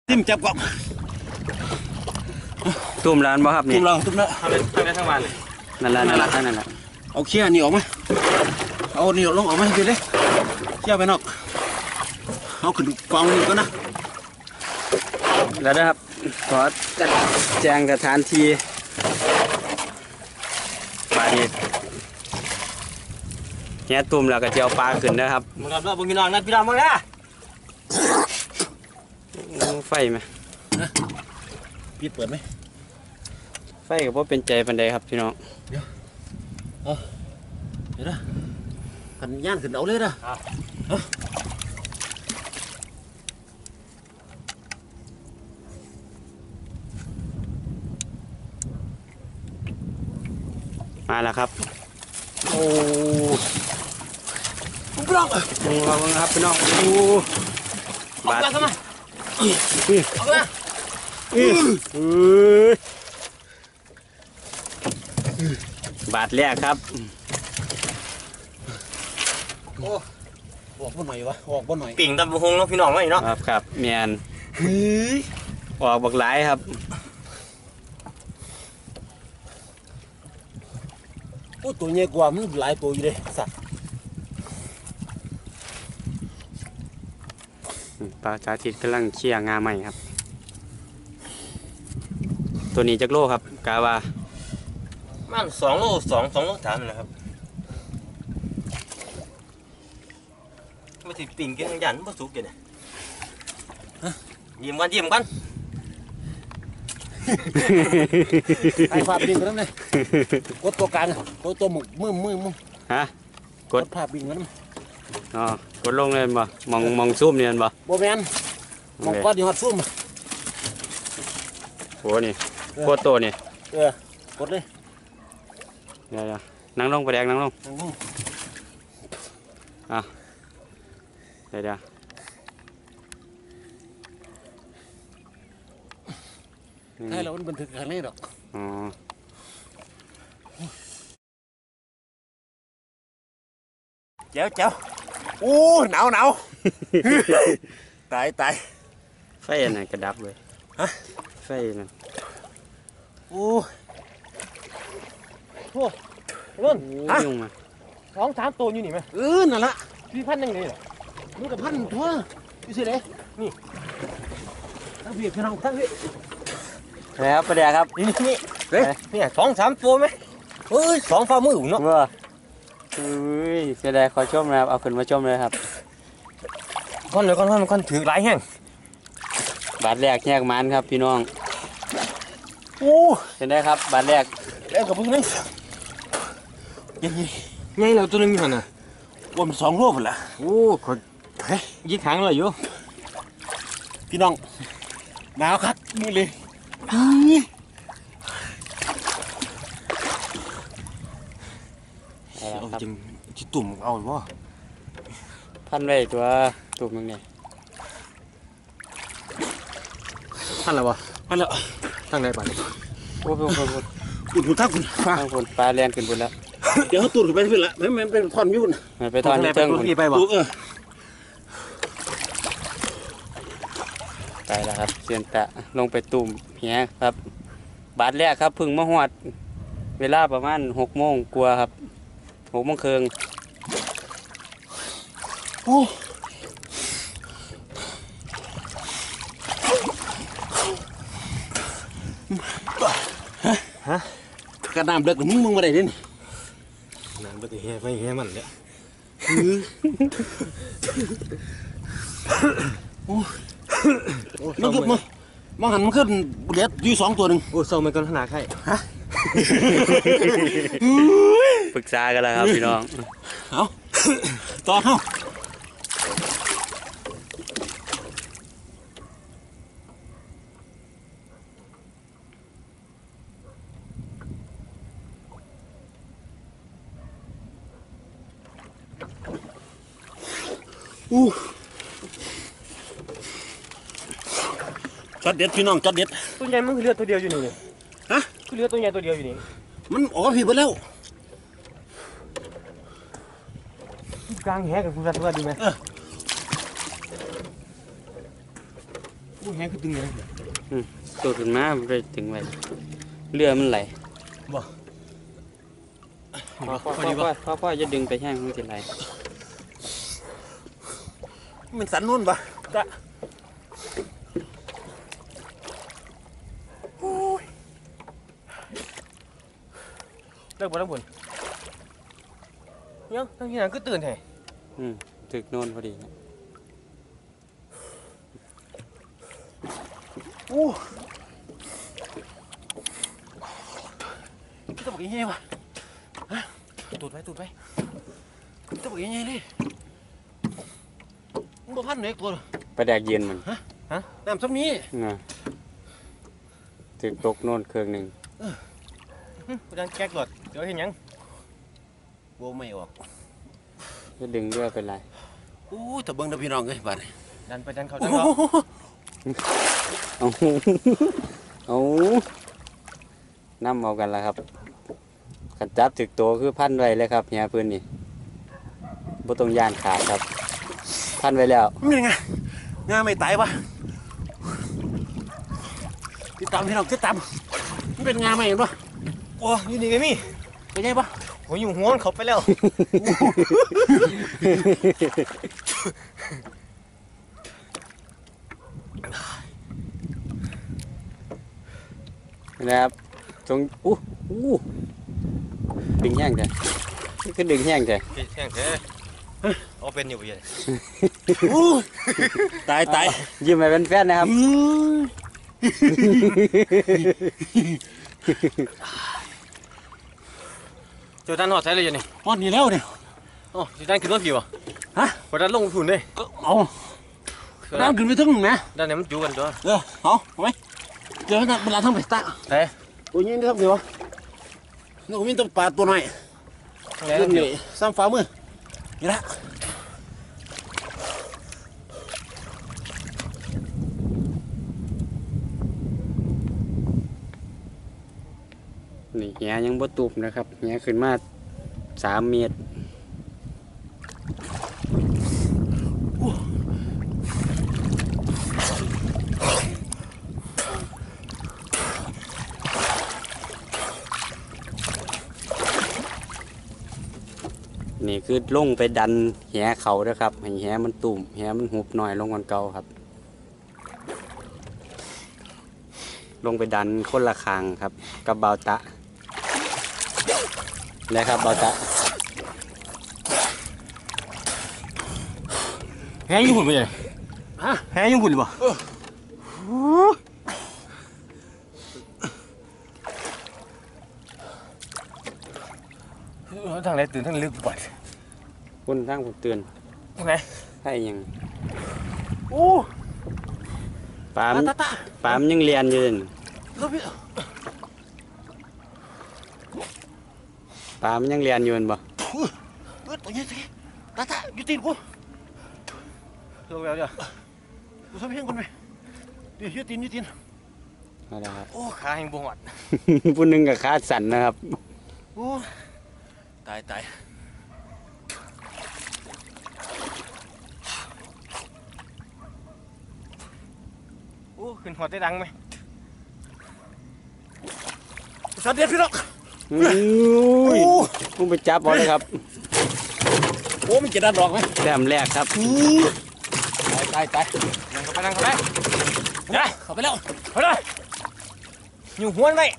ติ้มจับกล่องตุ่มร้านบ่ครับนี่ตุ้มเราตุ้มละทำได้ทั้งวันนั่นแหละนั่นแหละนั่นแหละเอาเขี้ยนี่ออกมาเอานี่ลงออกมาให้ดูเลยเขี้ยไปนอกเอาขึ้นกองนี่ก็นะแล้วนะครับขอแจ้งสถานที่ปลาดิบเนี้ยตุ่มแล้วก็จะเอาปลาขึ้นนะครับมึงทำแล้วมึงกินนอนนะพี่ดำมึงนะไฟไหมปิดเปิดไหมไฟกับว่าเป็นใจปันใดครับพี่น้องเดี๋ยวนะขันย่านขึ้นเอาเลยนะมาแล้วครับโอ้พี่น้องดูครับพี่น้องโอ้บาดเข้ามาเอาละบาดแรกครับโอ้ออกบ่หน่อยวะออกบ่หน่อยปิ่งตำบะฮงเนาะพี่น้องเนาะครับเมียนออกบักหลายครับโอ้ตัวใหญ่กว่ามันหลายตัวอยู่เลยสัตว์ปลาสาธิตกำลังเชี่ยงาใหม่ครับตัวนี้จักโลครับกาว่ามัน2 โล 2 โล 3นะครับมาถึงปิ่งกินยันบ่สุกกันยิ้มกันไอ้ภาพบินกันเลยกดตัวกลางตัวหมุกมือฮะกดภาพบินกันอ๋อกดลงเลยบ่มองซุ่มเนี่ยบ่บ่แมนมองก้อนอยู่หัดซุ่มโหนี่โคตรโตนี่กดเลยเดี๋ยวนั่งลงไปแดงนั่งลงเดี๋ยวให้เราบันทึกครั้งนี้หรอกเจ้าโอ้หนาวตายไฟอันไหนกระดับเลยฮะไฟนั่นโอ้รุ่นยุ่งมา 2-3 ตัวอยู่นี่ไหมนั่นละพี่พันยังไงเหรอมึงกับพันทั่วพี่สิเลยนี่ทั้งพี่พี่น้องทั้งพี่แล้วประเดี๋ยวครับนี่เนี่ย2-3 ตัวไหม2 ฝ่ามือเนาะเสียดายขอชมนะครับเอาขึ้นมาชมเลยครับก้อนถือหลายแห้งบาทแรกแยกมันครับพี่น้องเห็นได้ครับบาทแรกแล้วกับพวกนี้ไงเราตัวนึงอยู่หันน่ะวัน2 โลละคนยิงหางเลยอยู่พี่น้องหนาวคักมือเลยจริงที่ตุ่มเอาหรือว่าพันไว้ตัวตุ่มนึงเนี่ยพันแล้ววะพันแล้วทางไหนไปโอ้คุณทักคุณปลาแรงขึ้นบนแล้วเดี๋ยวเขาตูดไปขึ้นละมันเป็นทอนยุ่นไปทอนเชิงคุณไปบอกไปแล้วครับเซียนตะลงไปตุ่มเหี้ยครับบาทแรกครับพึ่งมาหวดเวลาประมาณ6 โมงกว่าครับ6 โมงครึ่งฮะกระน้ำเด็กมึงมาได้ดิน้ำเด็กไม่เฮ้มันเลยมันขึ้นมาหันมันขึ้นเด็ดอยู่2 ตัวนึงโซ่มันก็ขนาดใครฮะปรึกษากันแล้วครับพี่น้องเอาต่อเข้าจัดเด็ดพี่น้องจัดเด็ดตัวใหญ่มันคือเรือตัวเดียวอยู่นี่ฮะคือเรือตัวใหญ่ตัวเดียวอยู่นี่มันออกผิดไปแล้วกลางแหกับคุณรัตน์ดีไหมผู้แห้งคือตึงเลยตัวขึ้นมาไปถึงไว้เรือมันไหลบ่พ่อจะดึงไปแห้งมันจะไหลมันสันนุ่นปะกะเลิกบ่ต้องบ่นยังทั้งที่นั้นก็ตื่นแท้ถึกโน่นพอดีนะโอ้ตัวบอกยังไงวะฮะตูดไปตัวบอกยังไงเลยมึงบ่พันเล็กตัวไปแดกเย็นมันน้ำซ้ำนี้ถึกตกโน่นเครื่องหนึ่งกูดันแก๊กหลอดเดี๋ยวเห็นยังโบไม่ออกจะดึงเรือเป็นไรโอ้แต่เบิ่งเด้อพี่น้องเอ้ยบาดนี้ดันไปดันเขาโอ้ดันเขาโหเอาน้ำเอากันแล้วครับขันจับถึกตัวคือพันไว้เลยครับเฮียพื้นนี่บ่ต้องย่านขาดครับ พันไว้แล้วมันยังไงงาไม่ตายวะติดตามพี่น้องติดตามมันเป็นงาไหมเห็นปะโอ้ยนี่ไงมี่เป็นไงปะโอ้ยอยู่หัวมันเขาไปแล้วนะครับตรงดึงแห้งแต่นี่คือดึงแห้งแต่แข่งแท้เอาเป็นอยู่ยังตายตายยิ้มให้เป็นแฟนนะครับเจ้าดันหอดใส่เลยยังนี่อ่อนนี่แล้วเนี่ยอ๋อเจ้าดันขึ้นรถผีวะฮะพอดันลงฝุ่นเลยเอาน้ำขึ้นไปถึงไหมดันเนี่ยมันอยู่กันตัวเอาไหมเดี๋ยวนะเวลาทั้งไปตาเฮ้ตัวนี้นะครับเดี๋ยวนี่ผมมีตัวปลาตัวหน่อยแล้วเรื่องเดี๋ยวนี้ซ้ำฟ้ามือนี่ละนี่แหยังบ่ตุบนะครับแหขึ้นมา3 เมตรนี่คือลงไปดันแหเขาเด้อครับให้แหมันตุ่มแหมันหุบหน่อยลงกว่าเก่าครับ ลงไปดันคนละคางครับกับเบาตะเลยครับเบาตะแห้งอยู่หุ่นไปยังฮะแห้งอยู่หุ่นหรือเปล่าทางไหนตื่นทางลึกปวดคุณทั้งผมเตือนทางไหนให้ยังโอ้ปามตาปามยังเรียนอยู่เลยแล้วพี่ปามยังเรียนอยู่แม่นบ่ตัวนี้สิตาอยู่ตีนกูลงแล้วเดี๋ยวกูทำเพียงคนไปเดี๋ยวยืดตีนเอาละครับโอ้ขาแห้งบวมผู้หนึงกับขาสั่นนะครับโอ้ตายโอ้ขึ้นหัวได้ดังไหมสัตว์เด็ดพี่น้องอุ้ยมึงไปจับเอาเลยครับโอ้มันจะดันดอกไหมแต้มแรกครับตายนั่งเข้าไปนั่งเข้าไปเข้าไปแล้วเอาเลยอยู่หัวไว้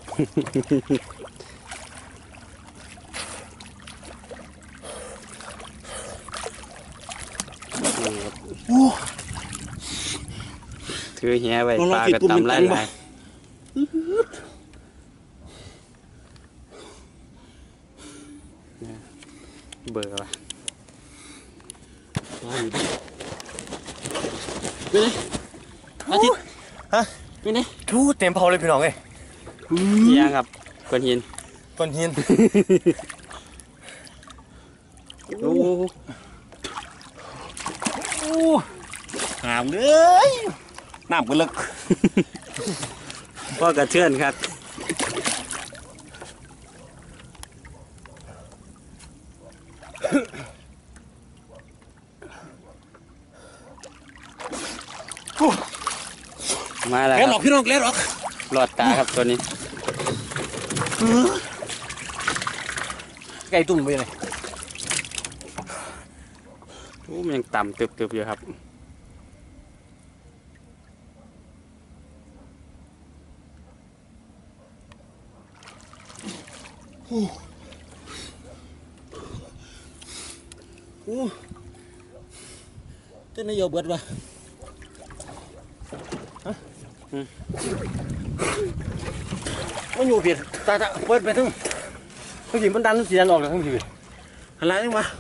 โอ้ถือแหไว้ลองปลาคิดก็ตัวมันตำไล่ตั้งบ่ไล่เบื่อว่ะเป็นไงอาทิตย์ฮะเป็นไงทูเต็มเผาเลยพี่น้องเอ้ยยังครับก้อนหินก้อนหินโอ้โอ้หามเลยน้ำก็ลึกพ่อกระเทือนครับโมาแล้วเล่นคหรรัอบ กพี่น้องเล่นหรอกรอดตาครับตัวนี้ไก่ตุ่มไปเลยโอ้มันยังต่ำตึบๆอยู่ครับเต้นนายโยเบิดวะมันอยู่ผิดตาเปิดไปทั้งทีมันดันสีดันออกจากทั้งทีอะไรนี่วะ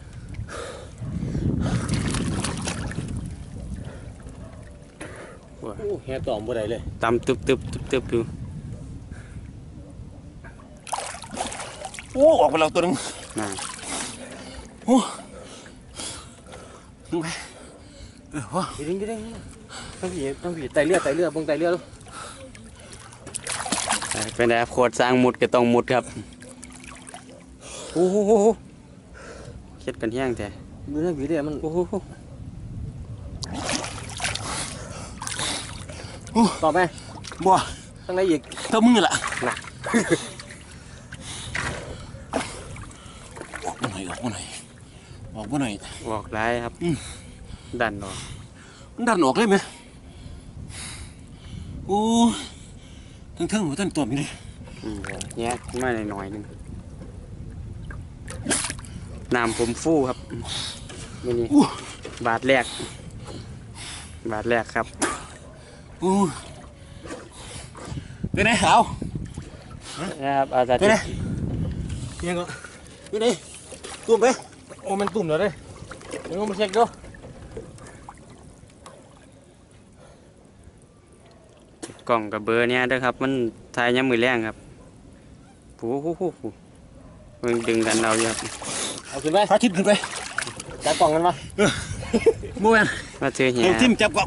โอ้แห่ต่อมบ่ได้เลยต่ำตึบอยู่โอ้ออกไปแล้วตัวนึงน่ะโอ้นึกไปวะกินต้องผีไตเลือดบงไตเลือดเป็นไงครับโคตรสร้างมุดก็ต้องมุดครับโอ้โหเช็ดกันแห้งแท้ดูนั่นผีเดียมันโอ้โหต่อไปบ่ตั้งไหนอีกเท่ามึงแหละออกมาหน่อยออกมาหน่อยออกมาหน่อยออกร้ายครับดันออกมันดันออกเลยไหมโอ้ทั้งหัวทั้งตัวมีเลยแยกมาหน่อยนึงน้ำผมฟู่ครับนี่บาทแรกครับโอ้เป็นไงขาวนะครับอาจารย์เป็นไงยังก็เป็นไงตุ้มไปโอ้มันตุ่มแล้วเลยเดี๋ยวมาเช็คดูกล่องกับเบอร์เนี้ยเด้อครับมันทายย้ำมือแรงครับโอ้โหมันดึงกันเราอยู่ครับเอาขึ้นไปพระอาทิตย์ขึ้นไปจับกล่องกันมาโมเมนมาเจอเหี้ยเอาทิมจับกล่อง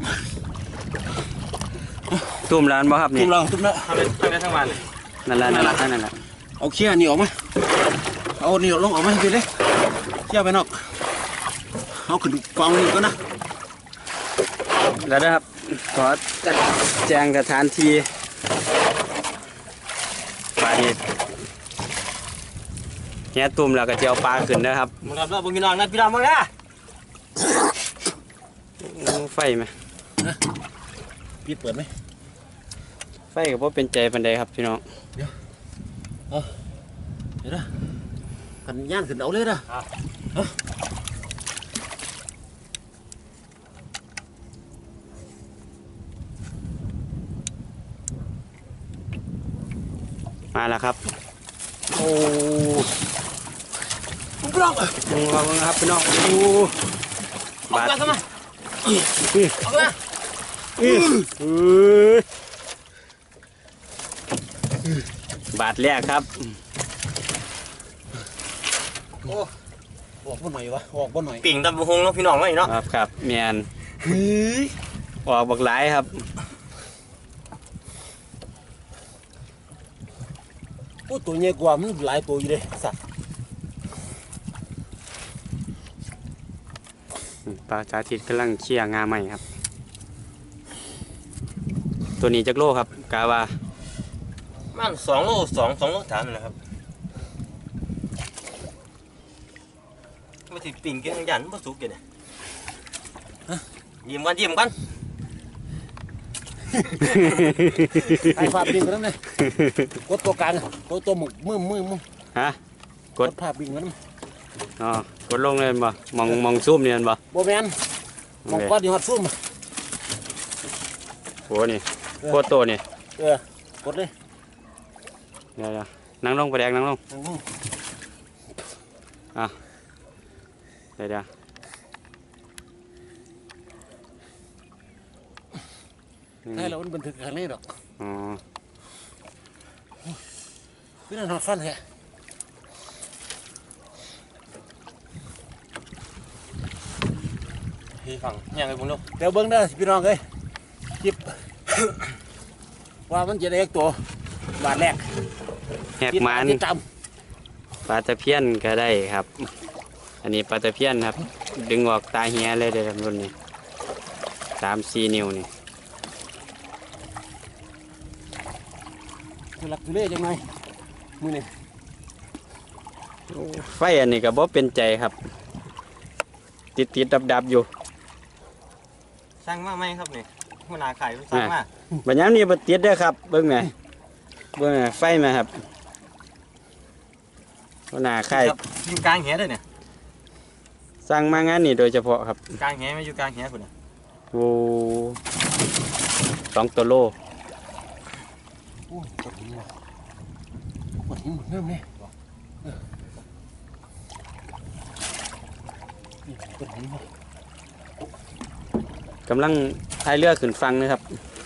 ตุ่มร้านบ่ครับทินี่มเราทิมแล้วทำได้ทั้งวันนั่นแหละเอาเขี้ยนี่ออกมาเอานี่ลงออกมาให้ดูเลยเขี้ยไปนอกเอาขึ้นกองนี่ก็นะแล้วนะครับขอแจ้งสถานที่ปลาดิบเฮียตุ่มแล้วก็จะเอาปลาขึ้นนะครับมึงรับแล้วมึงกินนอนนะพี่ดำมึงนะไฟไหมปิดเปิดไหมไฟก็บ่เป็นใจปันใดครับพี่น้องเดี๋ยวนะกันย่านขึ้นเอาเลยนะมาแล้วครับโอ้พี่น้องดูครับพี่น้องโอ้บาทเอามาเอามาบาทแรกครับออกบ่หน่อยวะออกบ่หน่อยปิ่งตำบงหงเนาะพี่น้องเนาะอีเนาะครับเมียนเฮ้ยออกบักหลายครับโอ้ตัวใหญ่กว่ามันหลายตัวอยู่เลยสัตว์ปลาสาธิตกำลังเชี่ยงาใหม่ครับ ตัวนี้จักโลครับกาว่ามัน2 โล 2 โล 3นะครับมาถึงปิ่งกินยันบ่สุกกินยิ้มกันไอ้ภาพบิงกันนั่นเลยกดตัวกลางตัวหมุกมือฮะกดภาพบิงกันนั่นอ๋อกดลงเลยบ่มองซุ่มนี่มันบ่โบแมนมองก้อนที่ฮอดซุ่มโหนี่โคตรโตนี่กดเลยเดี๋ยวนั่งลงไปแดกนั่งลงเดี๋ยวให้เราบันทึกครั้งนี้หรอกอ๋อพี่นั่นฮอดฟันแฮะพี่ฟังยังไงผมดูเดี๋ยวเบิ้งได้พี่น้องเลยจิบว่ามันจะได้ตัวบาทแรกแหกมันติดตามปลาตะเพียนก็ได้ครับ อันนี้ปลาตะเพียนครับ ดึงออกตาเฮียเลยเด้อครับรุ่นนี้3-4 นิ้วนี่ทุลักทุเลจังไงมือนี่ไฟอันนี้ก็บ่เป็นใจครับ ติดดับอยู่สร้างมาไหมครับนี่หัวหน้าขายสร้างมาบัดยามนี้บ่ติดเด้อครับเบิ่งแหมเบิ่งแหมไฟมาครับหัวหน้าค่ายครับอยู่กลางแหเลยเนี่ยสร้างมางานนี้โดยเฉพาะครับกลางแหไม่อยู่กลางแหคุณน่ะโอ้2 ตัวโลโอ้ยกดหินว่ะกดหินหมดเริ่มเลยกดหินว่ะกำลังพายเรือขึ้นฝั่งนะครับ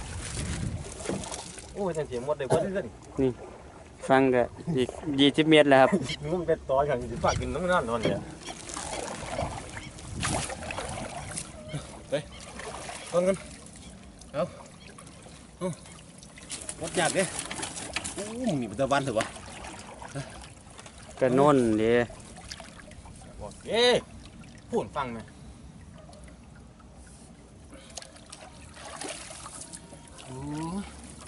โอ้ยจังเสียงหมดเลยเพิ่นนี่ฝั่งก็อีก20 เมตรแล้วครับนึกว่ามันเป็นตออย่างสิฝากกินน้ำนอนเนี่ยต้นกันวัดยากเด้โอ้มึงนี่เป็นตะวันเถอะวะก็โน่นเด้บอกเอ๊ะพูดฟังไหมโอ้ย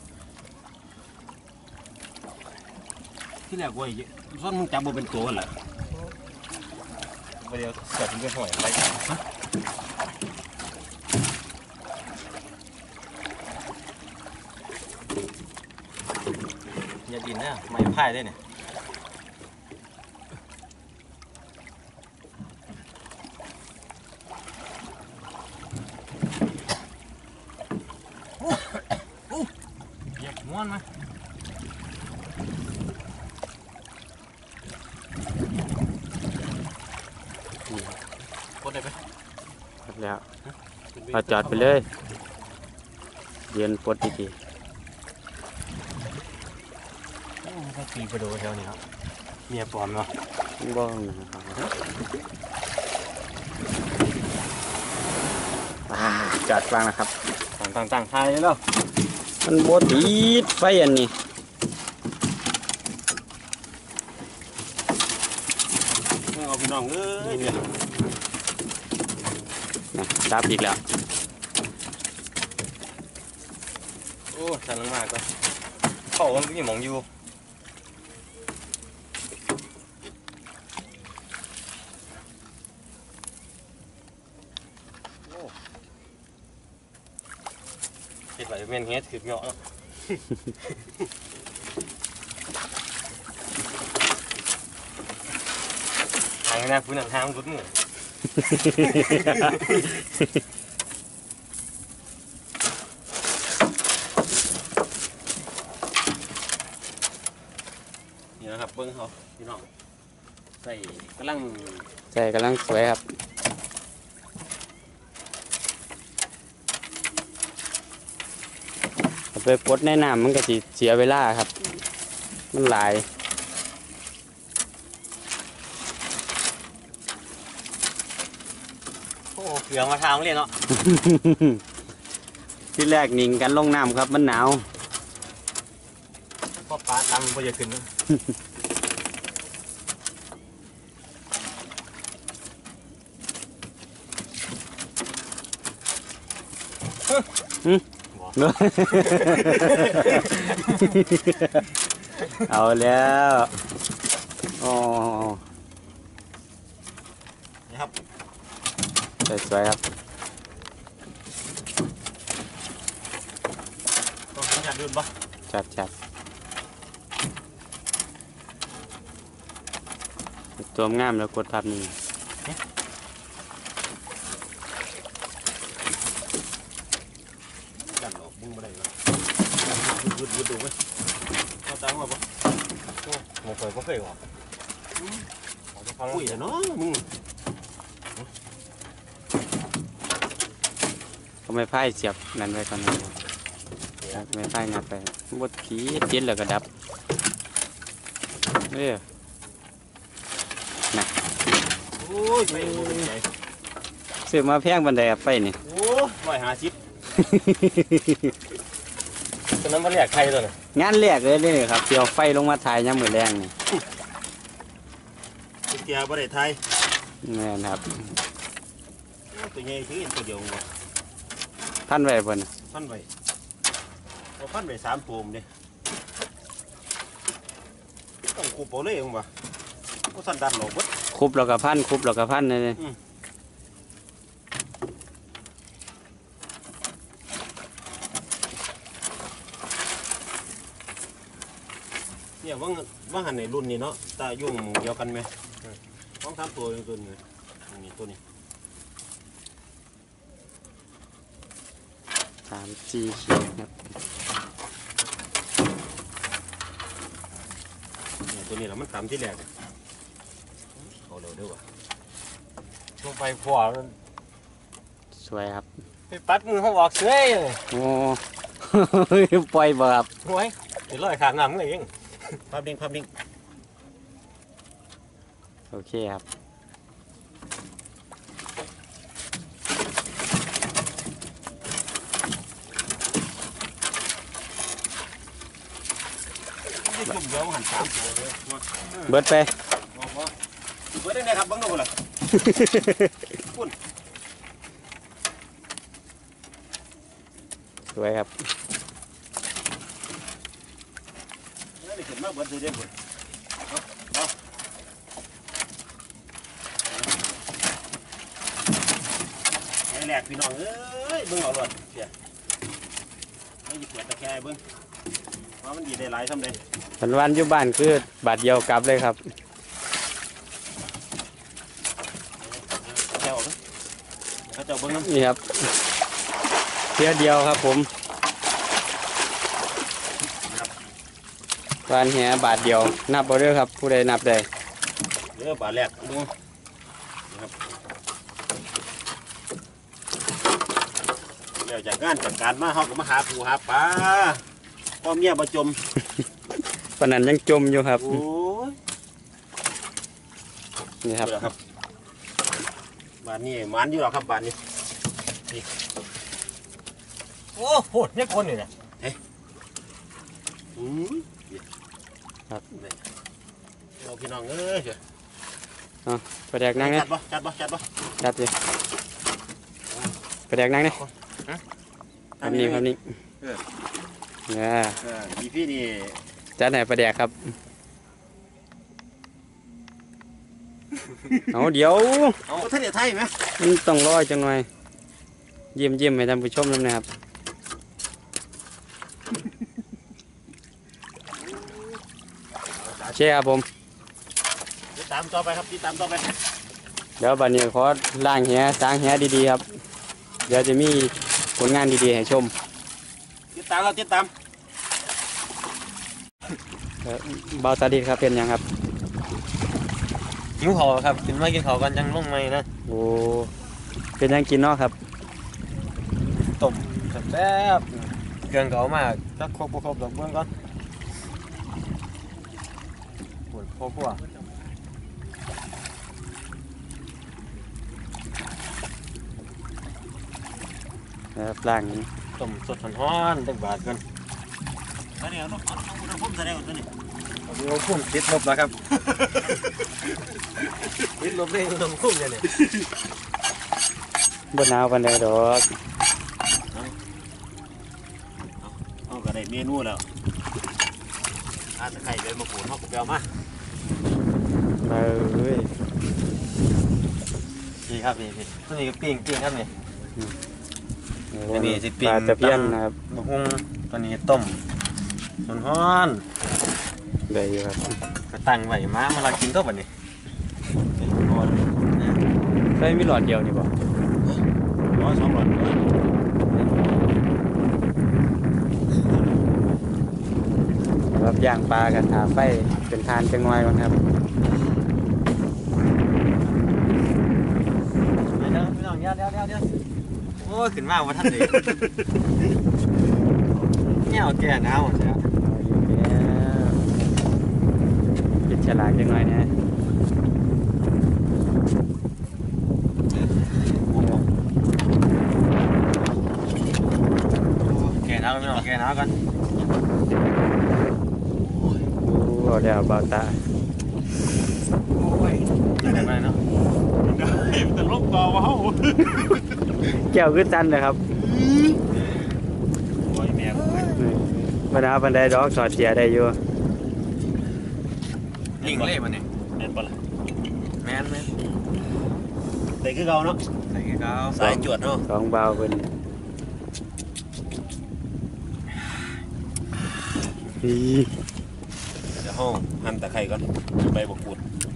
ที่แรกว่าอีกซ่อนมึงจับบ่เป็นตัวกันแหละไปเดี๋ยวเกิดเป็นเรื่องหอยอะไรอย่าดินนะไม้พายได้เนี่ยเหยียบม้วนไหมกดได้ไหมครับแล้วเอาจอดไปเลยเย็นปลดดีก็ตีไปดูแถวนี้ครับเมียปลอมเนาะๆบ้องนะครับจอดฟังนะครับต่างไทยแล้วมันบ่ติดไฟอันนี้เอาพี่น้องเอ้ยเนี่ยนะดับอีกแล้วโอ้ฉันลงมากก็เข้ามันก็ยังมองอยู่เห็ดไหลเมียนเฮ็ดถือเงาะเนาะทางหน้าพื้นทางรุดมือนี่นะครับเบิ้งเขาพี่น้องใส่กำลังใจกำลังสวยครับเอาไปปลดในน้ำมันก็สิเสียเวลาครับ มันหลายโอ้เกลือมาทางเลยเนาะที่แรกนิ่งกันลงน้ำครับมันหนาวพ่อปลาตามมันบ่จะขึ้นนะเอาแล้วโอ้นี่ครับสวยๆครับต้องขยันดื่มปะจัดตัวงามแล้วกดภาพนี้ดันออกมึงบ่ได้วะวุดดูไหมเอาตามมาปะหมกเคยก็เคยหรอกอุ้ยเนาะมึงก็ไม่พ่ายเสียบนั่นไว้ก่อนนะไม่พ่ายงัดไปบดขีดเย็นแล้วก็ดับเอ้ยโอ้ยไปโอ้ยใจซื้อมาแพงบันไดไปนี่โอ้ย150ตอนนั้นมันอยากใครตัวน่ะงานแรกเลยนี่ครับเตียวไฟลงมาถ่ายยามมื้อแรงนี่เกียร์บ่ได้ไทยแม่นครับตัวใหญ่คือตัวเดียววะท่านไว้เพิ่นน่ะพันไว้เอาพันไว้3โปมเด้ต้องคูโปเลยเองวะก็สั่นดันหลอกวัดคุบแล้วก็พันคุบแล้วก็พันเลยเนี่ยว่างหันในรุ่นนี้เนาะตายุ่งเดียวกันไหมต้องทำตัวตัวนี้ตัวนี้ 3G เขียวครับเนี่ยตัวนี้แหละมันต่ำที่แรกเอาเร็วด้วยวะลงไปขวาสวยครับไปปัดมือเขาบอกเสื้อเลยโอ้ ปล่อยบ่ครับโอ้ยเดี๋ยวลอยขางน้ำเลยเองภาพนิ่งโอเคครับที่จุ่มเดียวหัน3ตัวเลยเบิดไปเบิดได้ไงครับบังดูเลยสวยครับนี่เกิดมาเบิดเลยเด้อเบิดแหลกพี่น้องเอ้ยเบิ่งเอาหลอดเสียไม่หยิบเปิดตะแคร์เบิ่งว่ามันดีได้หลายซ้ำเลยวันอยู่บ้านคือบาทเดียวกลับเลยครับแคร์ออกเขาจะเบิ่งน้ำนี่ครับเพียเดียวครับผมวันแหบาทเดียวนับเอาเด้อครับ ผู้ใดนับได้เดี๋ยวบาทแรกดูนะครับเดี๋ยวจากงานจากการมาเขาก็มาหาปูหาปลาพ่อเมียประจมปานนั้นยังจมอยู่ครับโอ้ยนี่ครับเบื่อครับบ้านนี้มันอยู่หรอครับบ้านนี้โอ้โหเนี่ยคนนี่เนี่ยอืมครับเราพี่น้องเอ้ยเถอะไปแดกนั่งเนี่ยจัดบ่จัดสิไปแดกนั่งเนี่ยอันนี้ครับนี่เนี่ยอีพี่นี่จัดไหนไปแดกครับ เอาเดี๋ยวเอาท่านเดียวไทยไหมมันต้องรอจังหน่อยเยี่ยมให้ท่านผู้ชมด้วยนะครับเช่ครับผมติดตามต่อไปครับติดตามต่อไปเดี๋ยวบัดนี้ขอล้างแหสางแหดีๆครับ เดี๋ยวจะมีผลงานดีๆให้ชมติดตามเราติดตามเบาตาดีครับเป็นยังครับหิวเขาครับกินไม่กินเขากันยังลงไม่นะโอ้เป็นยังกินเนาะครับต้มแซ่บเครื่องเก่ามากจักครบบ่ครบดอกเบื้องก่อนปวดครบว่ะนะครับล้างต้มสดร้อนๆจักบาทกันแล้วเนี่ยน้องพุ่มแสดงตัวนี้เราพุ่มติดลบแล้วครับ ติดลบได้ลงพุ่มเนี่ยบนหนาวปันใดดอกเอาก็ได้เมนูแล้วอาตะไคร้ใบมะกรูดเขาก็ไปเอามาเอ้ยนี่ครับนี่ตัวนี้ก็ปิ้งครับนี่ อันนี้สิปปิ้งลาตะเพียนนะครับบะฮุ่งตัวนี้ต้มร้อนได้อยู่ครับๆก็ตั้งไว้มาลากินตัวบัดนี้ใส่มีหลอดเดียวนี่บ่ 2 หลอดครับย่างปลากันถาไฟเป็นทานจังหน่อยก่อนครับเดี๋ยวโอ้ยขึ้นมาว่าท่านเลยเงี้ยวแก่หนาวหมดแล้วปิดฉลากจังหน่อยนะแก่หนาวไม่ออกแก่หนาวกันโอ้เดี๋ยวเบาตาไปเนาะแต่ลบต่อมาเขาแก้วขึ้นตันเลยครับโอ้ยแม่บรรดาบันไดดอกสอดเสียได้อยู่ลิงเล่มันเนี่ยแม่นปะล่ะแม่นแต่คือเราเนาะใส่กาวสายจวดเนาะสองเบาเพิ่นอีเดี๋ยวห้องหั่นตะไคร้ก่อนใบบักกูด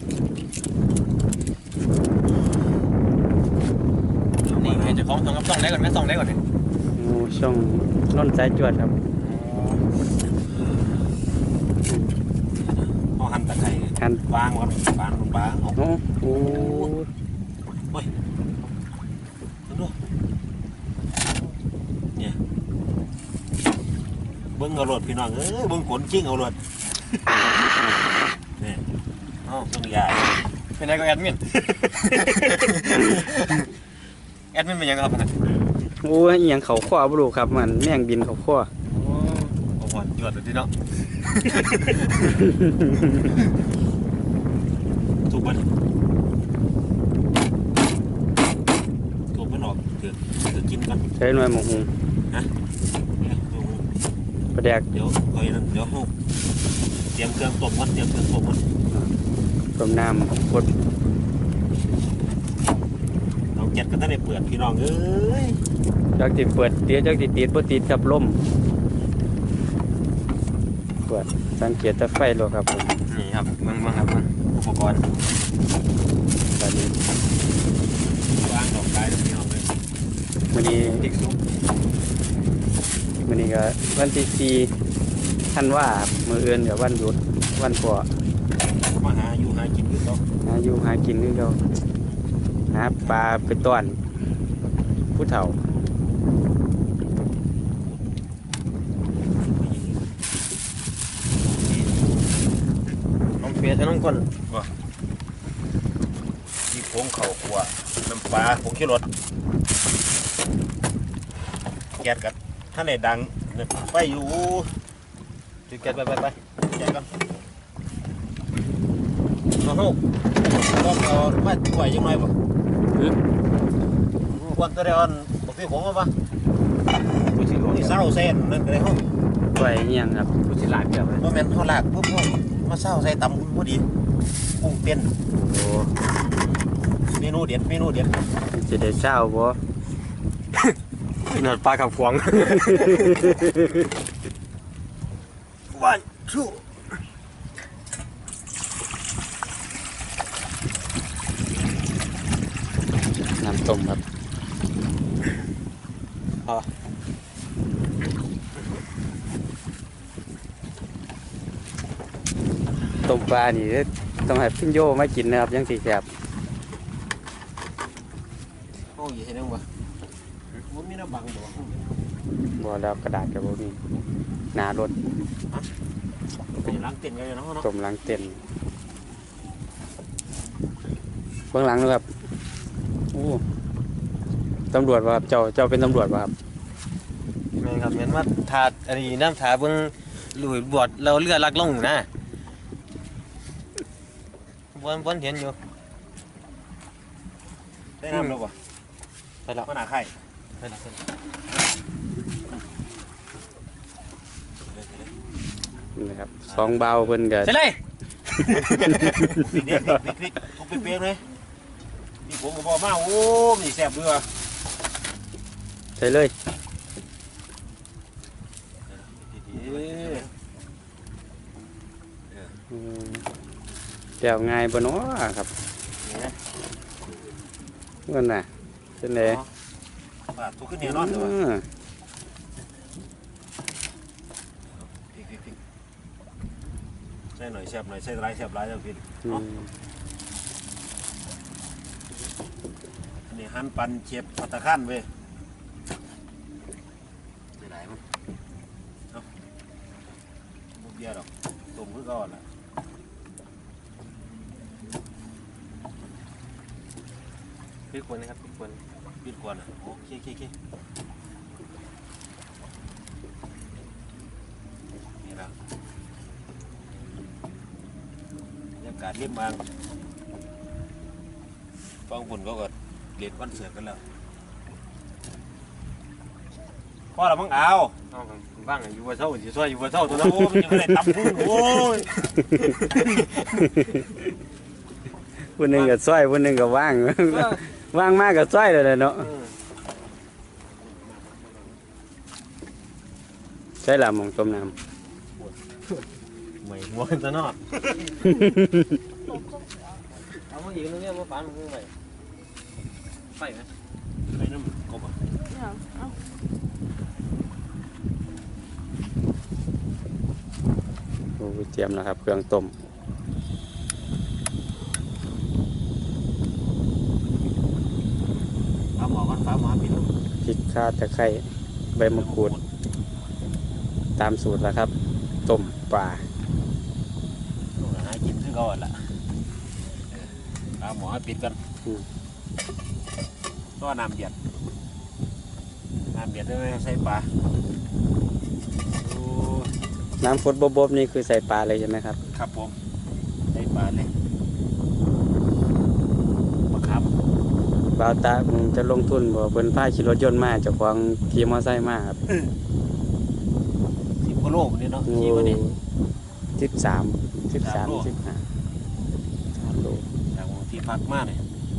นี่ไงจะคล้องต้องได้ก่อนไหมต้องได้ก่อนเนี่ยโอ้ช่องนนสายจวดครับห้องหั่นตะไคร้กันวางก่อนวางลงบางเอาโอ้โหดูเนี่ยเบิ้งเอารถพี่น้องเอ้ยเบิ้งขนชิ่งเอารถเนี่ยเอ้าต้องยาเป็นไงก็แอดมินแอดมินเป็นยังครับโอ้ยอหยังเขาข้อบ่รู้ครับมันแม่งบินเขาข้อโอ้โหจวดเลยทีเนาะถูกปะถูกปะหนอกถือกินกันใช้หน่วยหมกหุงเนี่ยถูกประแดกเดี๋ยวคอยนั่นเดี๋ยวห้องเตรียมเครื่องต้มมันเตรียมเครื่องต้มมันต้มน้ำกดน้องเจ็ดก็ต้องได้เปิดพี่น้องเอ้ยจักติเปิดเดี๋ยวจักติติดบ่ติดกับลมเปิดสังเกตแต่ไฟโลครับผมนี่ครับเมืองครับอุปกรณ์ตอนนี้วางดอกไม้พี่น้องเลยมื้อนี้ติ๊กซุปมื้อนี้ก็วันที่4ธันวาคมมื้ออื่นก็วันหยุดวันพ่อมาหาอยู่หากินอยู่ต้องหาอยู่หากินคือเก่าหาปลาไปต้อนผู้เฒ่าน้องเฟียสน้องคนที่โค้งเข่าขัวน้ำปลาผงชูรสแก๊สกันถ้าไหนดังเนี่ยไฟอยู่จุดแก๊สไปแก๊สกันเอาห้องต้องเอามาไหวยังไงบ่วันตัวเดียวบอกพี่ผมว่าปะกูสินี่เศร้าเส้นนั่นก็ได้ห้องไว้เอียงครับกูสิหลายเปล่าเลยว่าแม่นเขาลากปุ๊บมาเศร้าใส่ตำพอดีกุ้งเป็นโอ้เมนูเด็ดเมนูเด็ดจะได้เช้าบ่หนวดปลาขับขวางวันชูน้ำต้มครับต้มปลานี่ต้องให้พิ้งโยมากินนะครับยังสิแซ่บโอ้ยเห็นยังวะมันมีน้ำบังบ่บ่แล้วกระดาษกับบ่มีหน้ารถไปล้างเต็นกันอยู่เนาะต้มล้างเต็นท์เบื้องหลังนะครับโอ้ตำรวจว่าครับเจ้าเป็นตำรวจว่าครับแม่ครับเหมือนว่าถาดอันนี้น้ำถาเบิ่งหลุยบวชเราเลือดลักลงนะวนเห็นอยู่ได้น้ำแล้วบ่ไปแล้วมาหนาไข่ไปแล้วนี่นะครับสองเบาเพิ่นก็ใช่เลยพริกเด็ดพริกทุกเปียกเลยนี่ผมก็บอกมาโอ้มีแซ่บด้วยใส่เลย อืมแก้วง่ายบ่เนาะครับนั่นน่ะเป็นไงทุกขึ้นเนี่ยนอนเลยวะพริกใส่หน่อยแซ่บหน่อยใส่ไรแซ่บไรแล้วพี่ อันนี้หั่นปันเชียบพัตตาขั้นเว้ยจะได้มั้งเอาบุกเบียร์ดอกต้มคือก่อนละพี่ควรนะครับพี่ควรปิดก่อนนะโอเคนี่ละบรรยากาศเรียบมางฟังผลก็เกิดเรียนคอนเสิร์ตกันแล้วพ่อเรามึงเอาเอาบ้างอยู่ว่าเศร้าสิซอยอยู่ว่าเศร้าตัวนั้นโอ้มันยังไม่ได้ตำพุ่งโอ้ยผู้หนึงก็ซอยผู้หนึงก็ว่าง ว่างมากก็ซอยเลยแหละเนาะใช่ละหมองต้มน้ไม่หัวจะนอดเอามาอีกนึงเนี่ยมาปานมึงไปไปไหมไอ้นั่นกบอ่ะำโอ้ยเตรียมแล้วครับเครื่องต้มฟ้าหมอกันฟ้าหมอพี่น้องพริกข่าตะไคร้ใบมะกรูดตามสูตรแล้วครับต้มปลาหากินซึ่งก่อนล่ะฟ้าหมอปิดกันตัวน้ำเดือดได้ไหมใส่ปลาโอ้น้ำฟดบบๆนี่คือใส่ปลาเลยใช่ไหมครับครับผมใส่ปลาเลยมะขามบ่าวตาผมจะลงทุนบ่เพิ่นพาขี่รถยนต์มาเจ้าของขี่มอไซค์มาครับ 10 กิโลนี่เนาะโอ้ขี่มานี่ 13 โล 15 โลจากที่พักมาเนี่ย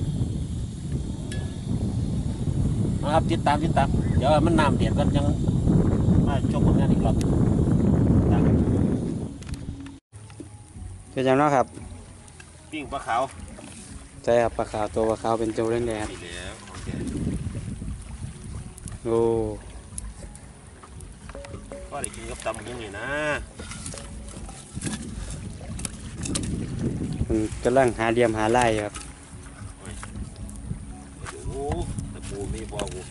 นะครับติดตามเดี๋ยวมันน้ำเดือดกันจังมาชมผลงานอีกรอบตามเป็นจังเนาะครับปิ้งปลาขาวใช่ครับปลาขาวตัวปลาขาวเป็นตัวเรื่องแดงนี่แล้วโอเคโอ้ก็ได้กินกับตำยังไงนะมันกำลังหาเหลี่ยมหาไล่ครับโอ้ตะปูมีบ่กู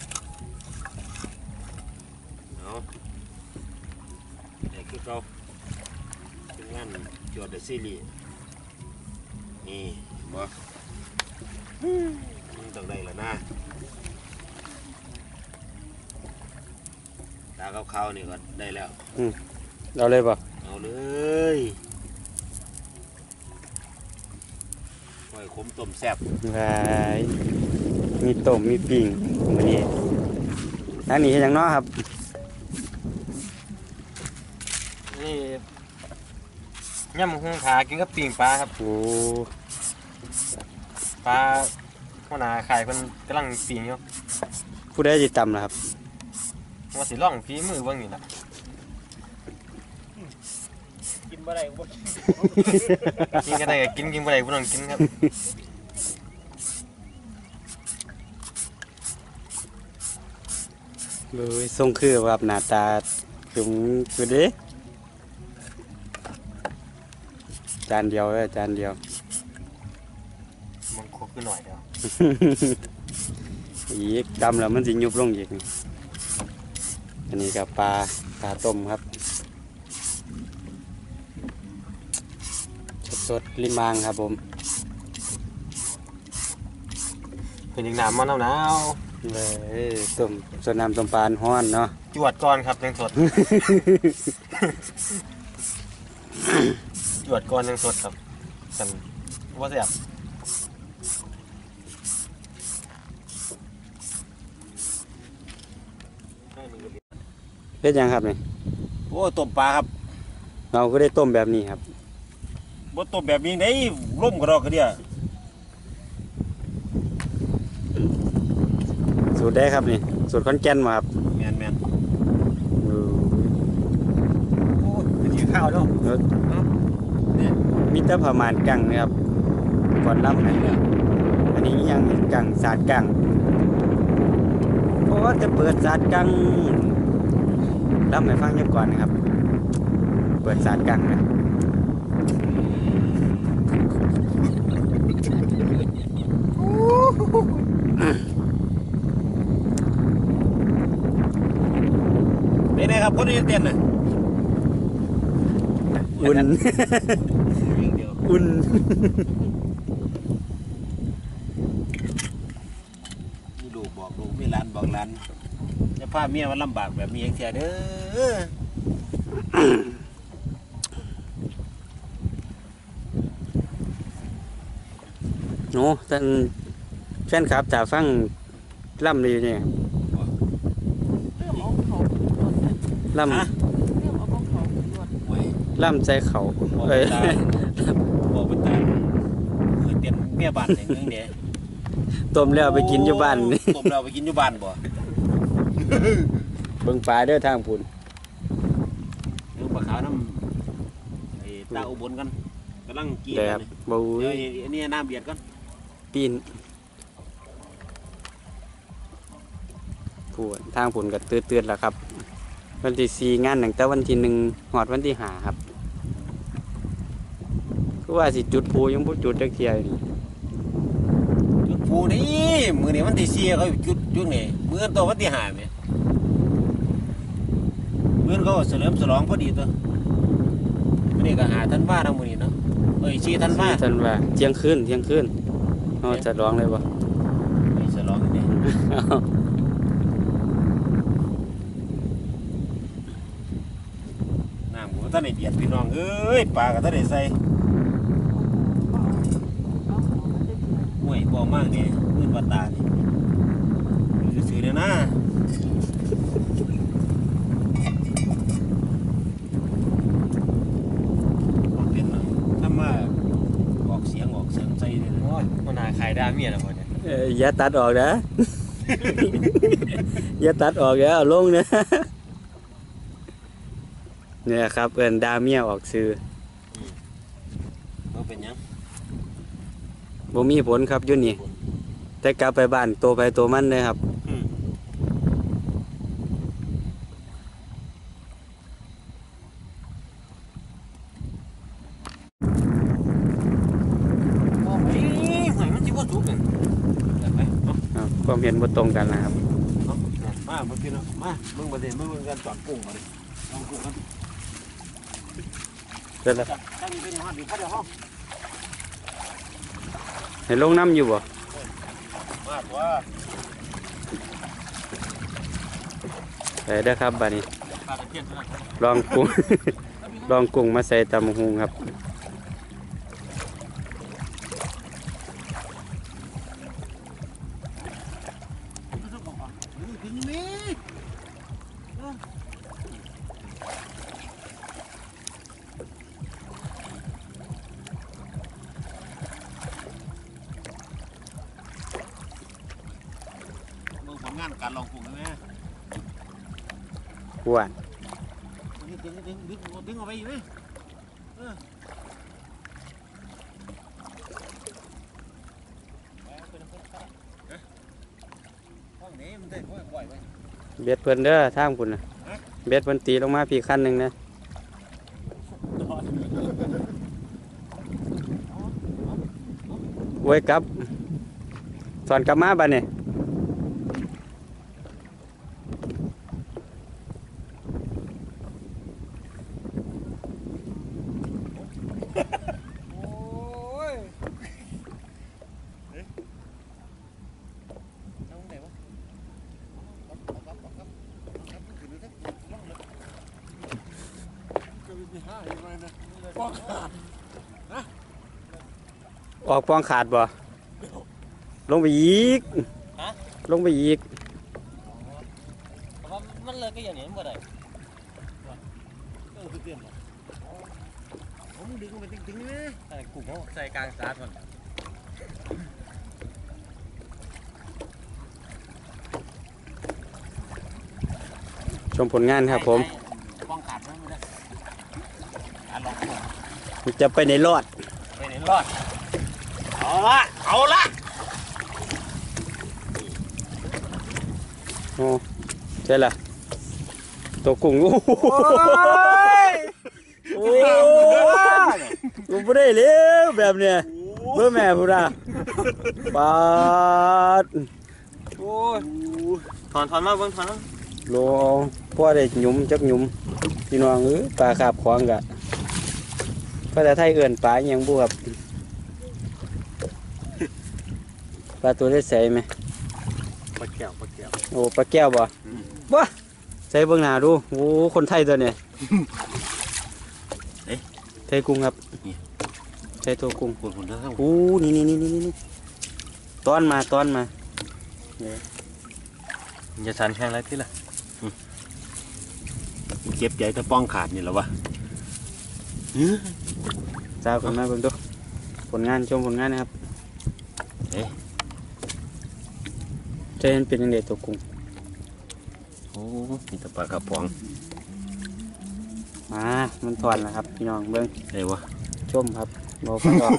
เอาเด็กคือเขาเป็นงานจอดเดอะซีรีส์นี่บ่มันต้องได้แล้วนะตาขาวๆนี่ก็ได้แล้วเอาเลยป่ะเอาเลยหอยขมต้มแซ่บวายมีต้มมีปิ้งมื้อนี้อันนี้เฮ็ดหยังเนาะครับนี่ย่ำหุ้งขากินกับปิ่งปลาครับโอ้ปลาหัวหน้าขายเพิ่นกำลังปิ่งอยู่ผู้ใดสิตำล่ะครับว่าสิล่องฝีมือเบิ่งนี่ล่ะกินบ่ได้บ่กินกินก็ได้ก็กินบ่ได้บ่ต้องกินครับเลยทรงคือแบบหน้าตาถึงคือเด้จานเดียวเลยจานเดียวมันครบขึ้นหน่อยเดียวอีกดำแล้วมันสิยุบลงอีกอันนี้กับปลาต้มครับสดๆริมางครับผมเป็นอีกน้ำมันหนาวเลยต้มสดน้ำต้มปลาฮ้อนเนาะจวดก่อนครับยังสด จวดก่อนยังสดครับกันว่าแซ่บเฮ็ดหยังครับนี่โอ้ต้มปลาครับเราก็ได้ต้มแบบนี้ครับบ่ต้มแบบนี้ได้ร่มกระดอกกระเดียสูตรได้ครับนี่สูตรขอนแก่นมาครับแม่นโอ้โอ้ยเป็นข้าวเนาะแล้วเนี่ยมีแต่ประมาณกังนะครับก่อนรับไหนเนี่ยอันนี้ยังกังสาดกังเพราะว่าจะเปิดสาดกังรับให้ฟังยังก่อนนะครับ เปิดสาดกังนะเป็นไงครับคนที่เต้นน่ะอุ่นวิ่งเดียวอุ่นมีลูกบอกลูกมีหลานบอกหลานจะพาเมียมันลำบากแบบนี้เองเสียเด้อโอ้ท่านแฟนครับจะฟังล่ำเลยเนี่ยล่ฮะเรื่องเอาของเขาตรวจโอ้ยำล่ำใจเขาบอกเอ้ยตาบอกตาเตียนเมียบ้านอย่างนึงเด้ต้มแล้วไปกินอยู่บ้านนี่ต้มแล้วไปกินอยู่บ้านบ่เบิ่งปลาเด้อทางพุ่นเดี๋ยวปลาขาวน้ำไอ้ตาอุบลกันกำลังกินแดกับ นนี่บ่เดี๋ยวอันนี้น้ำเบียดกันปีนพุ่นทางพุ่นก็ตื่นๆแล้วครับ วันที่4งานตั้งแต่วันที่1ฮอดวันที่5ครับคือว่าสิจุดพลุยังบ่จุดจักเที่ยนี่จุดฟูนี่มือนี่วันที่4เขาจุดนี่มือตัววันที่5แม่มือเขาเฉลิมฉลองพอดีตัวมื้อนี้ก็5ธันวาคมมื้อนี้เนาะเอ้ย4ธันวาคมท่านว่าเที่ยงคืนเฮาจะร้องเลยบ่ฉลองนี่น้ำก็ท่านได้เบียดพี่น้องเอ้ยปลาก็ท่านได้ใส่เอาของมันจะเกิดห่วยบ่มากนี่มืดวัดตานี่อยู่ซื่อๆเด้อนะเป็นถ้ามาออกเสียงใส่เลยโอ้ยมันน่าขายดาเมียแล้วบ่เนี่ยอย่าตัดออกนะ อย่าตัดออกอย่าเอาลงนะ เนี่ยครับเอิ้นดาเมียออกซื้อบ่เป็นหยังบ่มีผลครับอยู่นี่ แต่กลับไปบ้านโตไปโตมันเลยครับโอ้ยห่วยมันสิบ่สุกนั่นเห็นไหมเนาะครับความเห็นบ่ตรงกันนะครับเนาะมาเมื่อกี้เนาะมามึงบ่ได้มึงกันจอดกุ้งมาดิลองกุ้งกันเสร็จแล้วตั้งเป็นห้องอยู่พัดเดี๋ยวห้องให้ลงน้ำอยู่บ่มาตัวไปเด้อครับบัดนี้ปลาตะเพียนเท่านั้นลองกุ้ง ลองกุ้งมาใส่ตำบักหุงครับถึงนี่มึงผลงานการลองกุ้งไหมหวานดึงออกไปอยู่ไหมห้องนี้มันได้บ่อยไหมเบ็ดเพิ่นเด้อทางพุ่นน่ะเบ็ดเพิ่นตีลงมาพี่คันหนึงนะโว้ยกลับสอนกลับมาบัดนี้โอ้ยเอาไหนวะออกปองขาดบ่ลงไปอีกฮะลงไปอีกเพราะว่ามันเลยก็อย่างนี้บ่ได้ผมดึงไปดึงๆนะใส่กุ้งเขาใส่กลางสาดมันชมผลงานครับผมป้องขาดไหมไม่ได้การลองกุ้งจะไปในรอดไปไหนรอดเอาละโอ้ใช่ละตัวกุ้งโอ้โหโอ้กูไม่ได้เลี้ยวแบบเนี้ยเบื่อแม่พูดอะปาดโอ้ยถอนมาเบิ่งถอนมาโลพ่อได้หยุมจักหยุมพี่น้องปลาขาบขวางกะภาษาไทยเอื่นปลาอหยังบวบปลาตัวได้ใส่ไหมปลาแก้วโอ้ปลาแก้วบ่ว้าใส่เบิ่งหน้าดูโอ้คนไทยตัวเนี่ยไทยกุ้งครับใส่ตัวกุ้งคนเด้อโอ้นี่ต้อนมาอย่าสั่นแข็งไรที่ละเจ็บใจถ้าป้องขาดนี่แหละวะจ้าคนมาเบิ่งดูผลงานชมผลงานนะครับใจมันเป็นยังไงตัวกุ้งโอ้มีแต่ปลากระป๋องมามันถอนแล้วครับพี่น้องเบิ่งได้วะชมครับบอกกันต่อ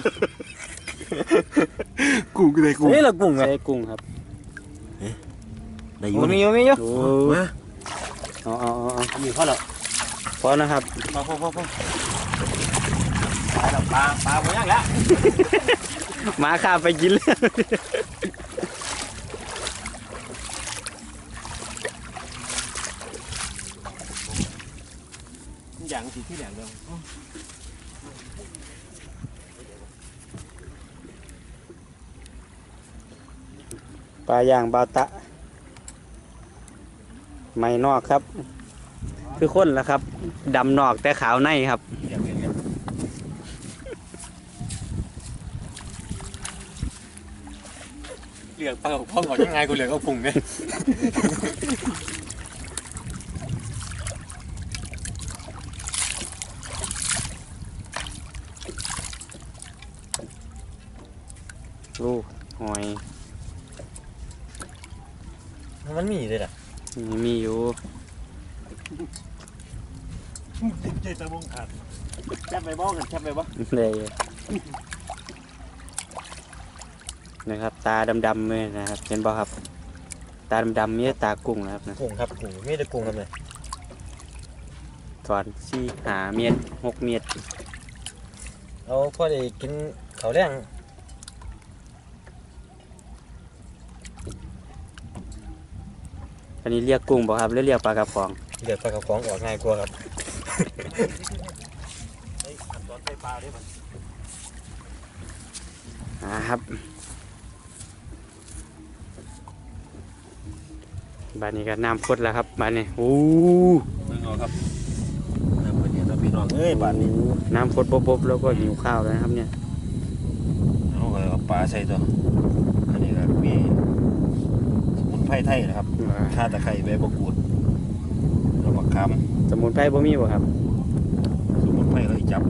กุ้งก็ได้กุ้งนี่ละกุ้งไงใส่กุ้งครับได้อยู่มีอยู่โอ้มาเอามีเขาแล้วพอนะครับพอตายแล้วปลาหมดยังแล้วหมาข้าไปกินแล้วอย่างสีที่แหลมเลยปลาย่างบาวตะไม่นอกครับ คือคนละครับดำนอกแต่ขาวในครับเหลือกปลาของพ่อก่อนยังไงกูเหลือกเอาพุงเนี่ยลูกหอยมันมีเลยล่ะมีอยู่ใจตะมงขาดแคบไปบ้องกันแคบไปบ้องเลยนะครับ ตาดำๆเลยนะครับเห็นบ่ครับ ตาดำๆมีแต่ตากุ้งนะครับนะกุ้งครับกุ้งมีแต่กุ้งครับเลยถอน4-5 เมตร 6 เมตรเอาพอได้กินข้าวแรงอันนี้เรียกกุ้งบ่ครับหรือเรียกปลากระป๋องเหลือกปลากระป๋องออกง่ายกว่าครับไอ้ขั้นตอนใส่ปลาได้มันครับบ้านนี้ก็น้ำพุดแล้วครับบ้านนี้โอ้เบิ่งเอาครับน้ำเป็นเนี่ยเราพี่น้องเอ้ยบาดนี้น้ำพุดบบๆแล้วก็หิวข้าวแล้วนะครับเนี่ยเอาปลาใส่ตัวอันนี้ก็มีสมุนไพรไทยนะครับข่าตะไคร้ใบมะกรูดแล้วบักคสมุนไพรบ่มีบ่ครับำสมุนไพรเลยจับ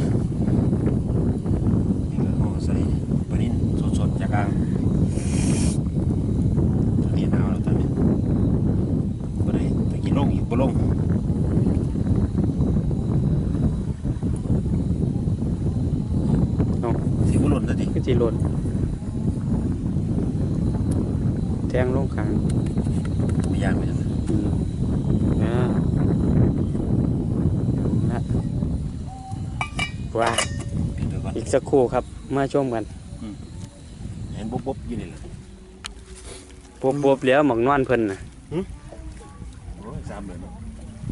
นี่ก็เอาใส่ปลานิ่นสดๆจากอ่างตอนนี้หนาวแล้วตอนนี้บ่ได้ตะกี้ลงอีกบ่ลงสิบ่หล่นซะดิก็จีหล่นแทงลงขางไม่ย่างไปจังซี่นะว้าปิดไว้ก่อนอีกสักครู่ครับมาชมกันเห็นบ๊บๆอยู่นี่แหละบวบๆแล้วหมองนอนเพิ่นน่ะโอ้ย3เดือนเนาะ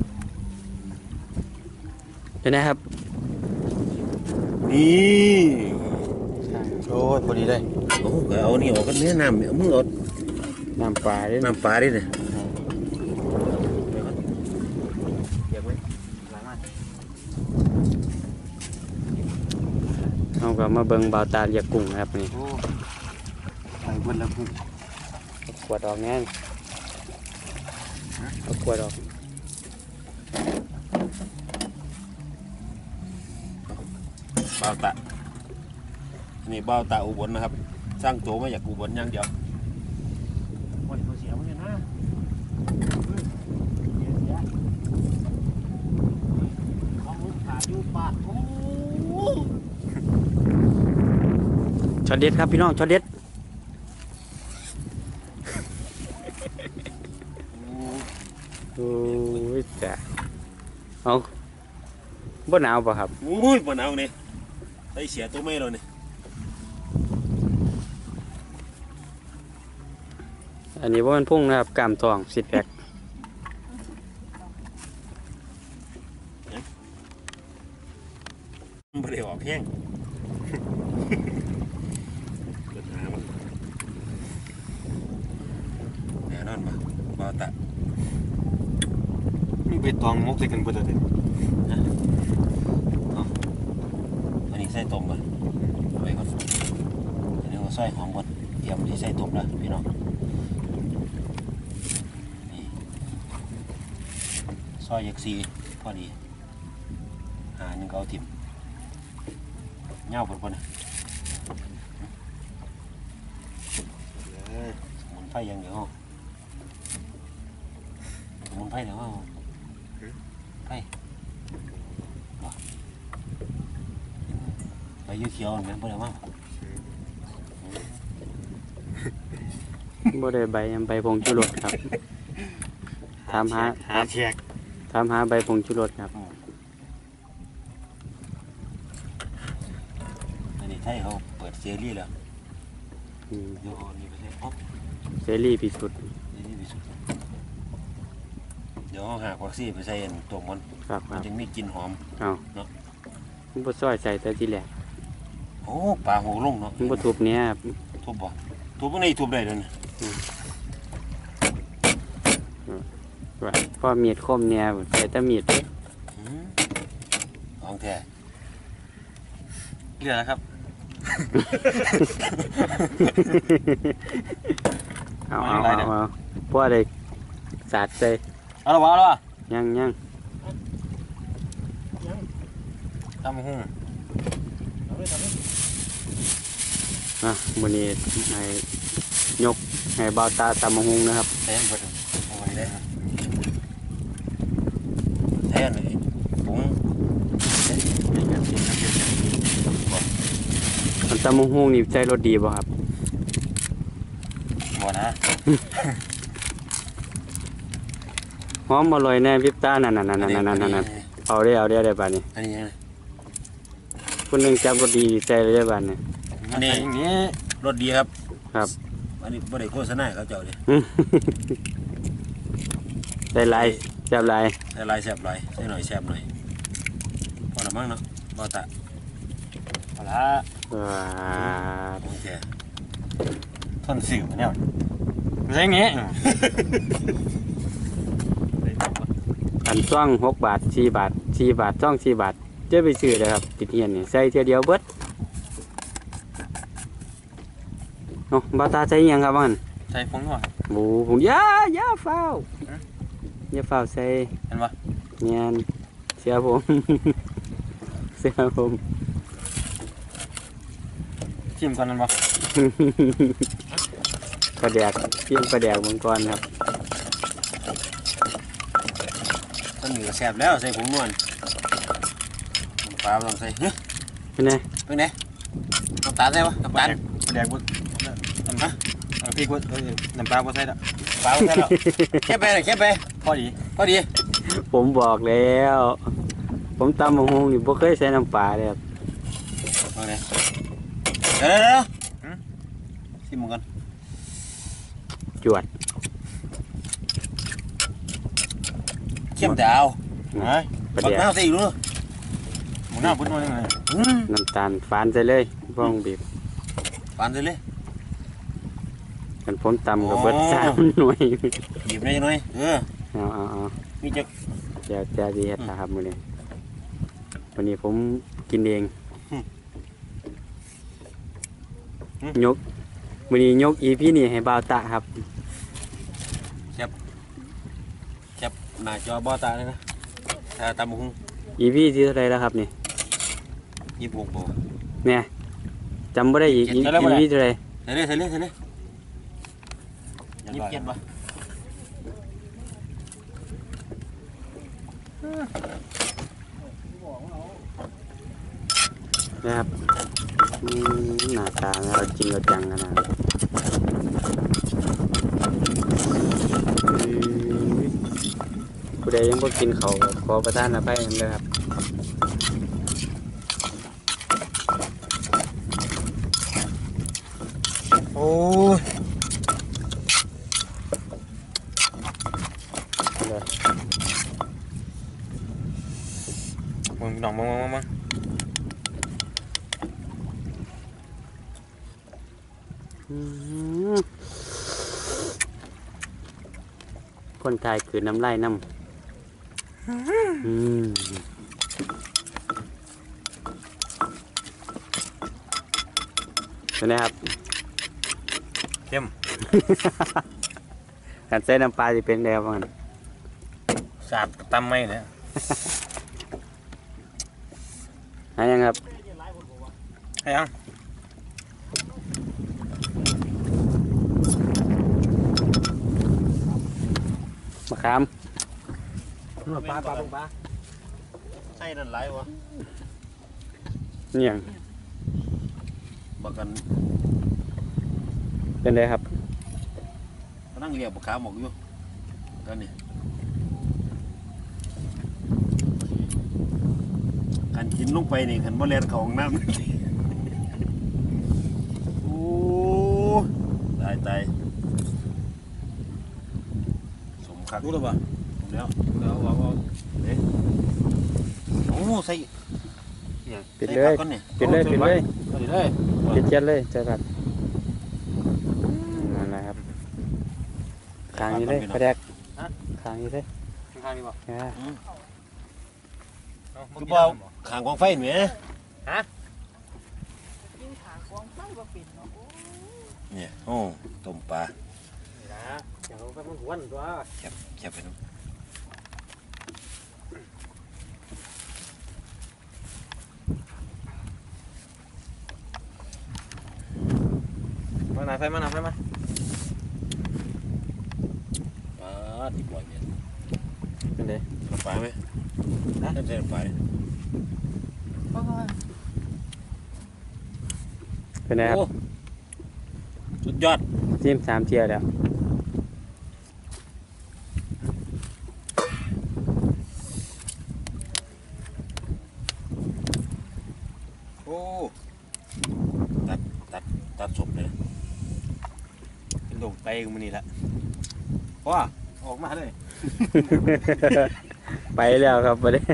เห็นไหมครับนี่โอ้ยพอดีเลยโอ้ก็เอานี่ออกกันแม่น้ำเอามึงเอาน้ำปลาด้วยน้ำปลาดิเนี่ยเอาก็มาเบิ่งบ่าวตาเรียกกุ้งนะครับนี่ไปเบิ่นแล้วพุ่งเอาขวดออกแน่นเอาขวดออกบ่าวตะนี่บ่าวตะอุบลนะครับ สร้างตัวมาจากอุบลอย่างเดียวโอ้ยเขาเสียมันเนี่ยนะของมึงขาดอยู่ปากโอ้ช็อตเด็ดครับพี่น้องช็อตเด็ดโอ้ยจ้ะเอาบ่หนาวป่ะครับโอ้ยบ่หนาวนี่ไอ้เสียตัวไม่แล้วนี่อันนี้ว่ามันพุ่งนะครับกล้ามทอง10 แพ็คบ่ได้ออกแห้งเกิดหามันแน่นอนป่ะบ่าวตะมีเบ็ดตองมกใส่กันเบิดเลยอันนี้ใส่ต้มก่อนเอาไว้ก่อนอันนี้เอาใส่หอมก่อนเตรียมที่ใส่ต้มแล้วพี่น้องนี่ซอยยักซีพอดีหนึ่งก็เอาทิมเงาปนๆสมุนไพรอย่างเดียวสมุนไพรเดี๋ยวไพรใบยูเขียวเหมือนกันเพื่อนว่าบ่ได้ใบผงชูรสครับถามหาแชกถามหาใบผงชูรสครับอันนี้ไทยเขาเปิดเซรีแล้วอืมเดี๋ยวเอานี่ไปใส่อ๊อบเสรีพิสุทธิ์นี่ไปสุดเดี๋ยวเอาหากวัคซีนไปใส่ตัวมันครับคมันรับจึงมีกลิ่นหอมเอาเนาะมันบ่ซอยใส่แต่ที่แรกโอ้ปลาหัวลงเนาะมันบ่ทุบเนี้ยครับทุบบ่ทุบพวกนี้ทุบได้เลยนะว่าพอมีดคมเนี่ยใส่แต่มีดเด้ของแท้เหลือแล้วครับเอาเอาอะไรเนี่ยพวกอะไรสาดใส่เอาละวะเอาละวะยังทำหุ้งอ่ะมื้อนี้ให้ยกให้เบาตาตำมะฮุงนะครับแทนเปิดเอาไว้ได้แทนเลยผมมันตำมะฮุงนี่ใจรสดีบ่ครับบ่นะหอมอร่อยแน่พริบตานั่นเอาได้บาดนี้อันนี้ยังไงคนหนึงจับรสดีใจเลยได้บาดนี้อันนี้รสดีครับครับอันนี้บ่ได้โฆษณาเขาเจ้าเลยได้หลายแซ่บหลายใส่ลายแซ่บลายใส่หน่อยแซ่บหน่อยพอละมั้งเนาะบ่ตะพอละว้าโอเคทนสิวเนี่ยไม่ใช่อย่างงี้อันซ่อง6 บาท4 บาท4 บาทซ่อง4 บาทจะไปซื้อเลยครับติดเฮียนนี่ใส่เทียเดียวเบิดเนาะบ่าวตาใส่อิหยังครับว่าหั่นใส่ผงหัวหมูผมอย่าเฝ้าอย่าเฝ้าใส่เห็นปะเนียนเสียผม เสียผมชิมก่อนนั่นปะปลาแดกเพียงปลาแดกมังกรครับต้นหนึ่งก็แซ่บแล้วใส่ผงนวลน้ำปลาลองใส่เฮ้ยเป็นไงเป็นไงน้ำตาลใส่ปะน้ำตาลแดกบุญน้ำพริกบุญน้ำปลาบุญใส่ละปลาใส่แล้วแค่ไปเลยแค่ไปพอดีพอดีผมบอกแล้ว ผมตำมะฮุงนี่บ่เคยใส่น้ำปลาเลยครับเอาเลยเดี๋ยวชิมมันก่อนจวดเข้มแต่เอาเฮ้ยปลาบักแดกน้ำใส่อีกด้วยหมูหน้าบุญมายังไงน้ำตาลฟานใส่เลยฟ้องบีบปานใส่เลยกันผมตำกับเบิด3 หน่วยหยิบได้ยังไงเอามีจะเดี๋ยวดีเฮ็ดนะครับมื้อนี้วันนี้ผมกินเองยกมื้อนี้ยก EP นี้ให้บ่าวตะครับแคบหน้าจอบ่อตาเลยนะถ้าตำหุ้ง EP ที่เท่าไหร่แล้วครับนี่ 26บ่เนี่ยจำบ่ได้อีกใส่แล้วบ่ได้ EP เท่าไหร่ใส่เลย27ป่ะนะครับหน้าตาเราจริงเราจังขนาดผู้ใดยังบ่กินเขาวก็ขอประทานอภัยกันเลยครับโอ้ยมึงหน่องมึงคนไทยคือน้ำลายน้ำเป็นไงครับเข้มการใส่น้ำปลาจะเป็นแนวมันแสาดตำไม่เลยหายังครับให้ยังมะขามปลาใช่นั่นไรวะเนี่ยงบักกันเป็นไงครับก็นั่งเรียบบักขาหมกอยู่กันนี่กันกินลงไปนี่กันบ่แล่นเข้าห้องน้ำ โอ้ตายสมคักรู้หรือเปล่าแล้วเอาโอ้ใส่ปิดเลยก่อนเนี่ยปิดเลยปิดเลยเอาดิเลยปิดเจ็ดเลยเจอกันนั่นแหละครับคางนี้เลยกระแดกคางนี้เลยข้างนี้ป่ะอ่าคือเปล่าขางกองไฟเหนือยิ่งขากวางไฟบ่เป็นเนาะโอ้เนี่ยโอ้ต้มปลาอย่างเราไปมันหวนตัวแคบไปน้ำมาหนาไฟมาปลาที่ปล่อยเนี่ยเป็นไงน้ำปลาไหมน่าจะใช่น้ำปลาเนี่ยเพราะว่าเป็นไงครับโอ้สุดยอดจิ้ม3 เทียแล้วโอ้ตัดศพเลยนะเป็นดงไปกูมันนี่แหละว้าออกมาเลยไปแล้วครับไปเลย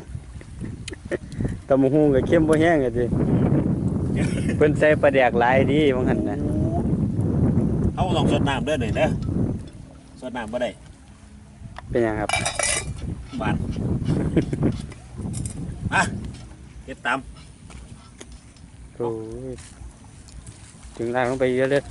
ตำบักหุ่งกับเข้มบ่แห้งกันสิเพิ่นใส่ปลาแดกหลายดีบางหันนะเอาลองสดน้ำเด้อหน่อยเด้อสดน้ำบ่ได้เป็นหยังครับบานอ่ะเก็บตามโอ้ยถึงล่างลงไปเยอะเลย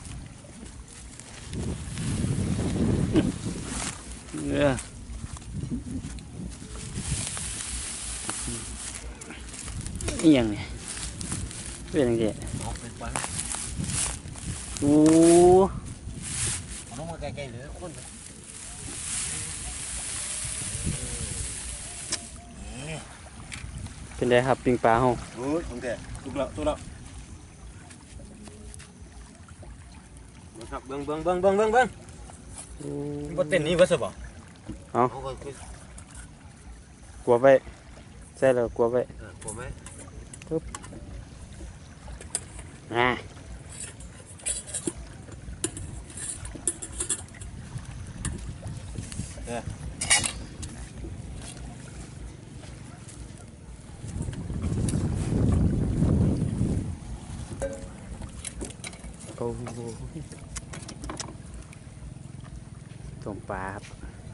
นี่ยังเนี่ยเป็นยังไงเอาเป็นปลาโอ้เอาลงมาใกล้ๆเลยคนเป็นไงครับปิงปลาเฮาโอ้ยโอเคถูกแล้วครับเบิ้งบ่เต้นนี่บ่สิบ่เอาก็คือกลัวไปใช่แล้วกลัวไปผมไหมอ่าโอ้โหต้มปลาครับ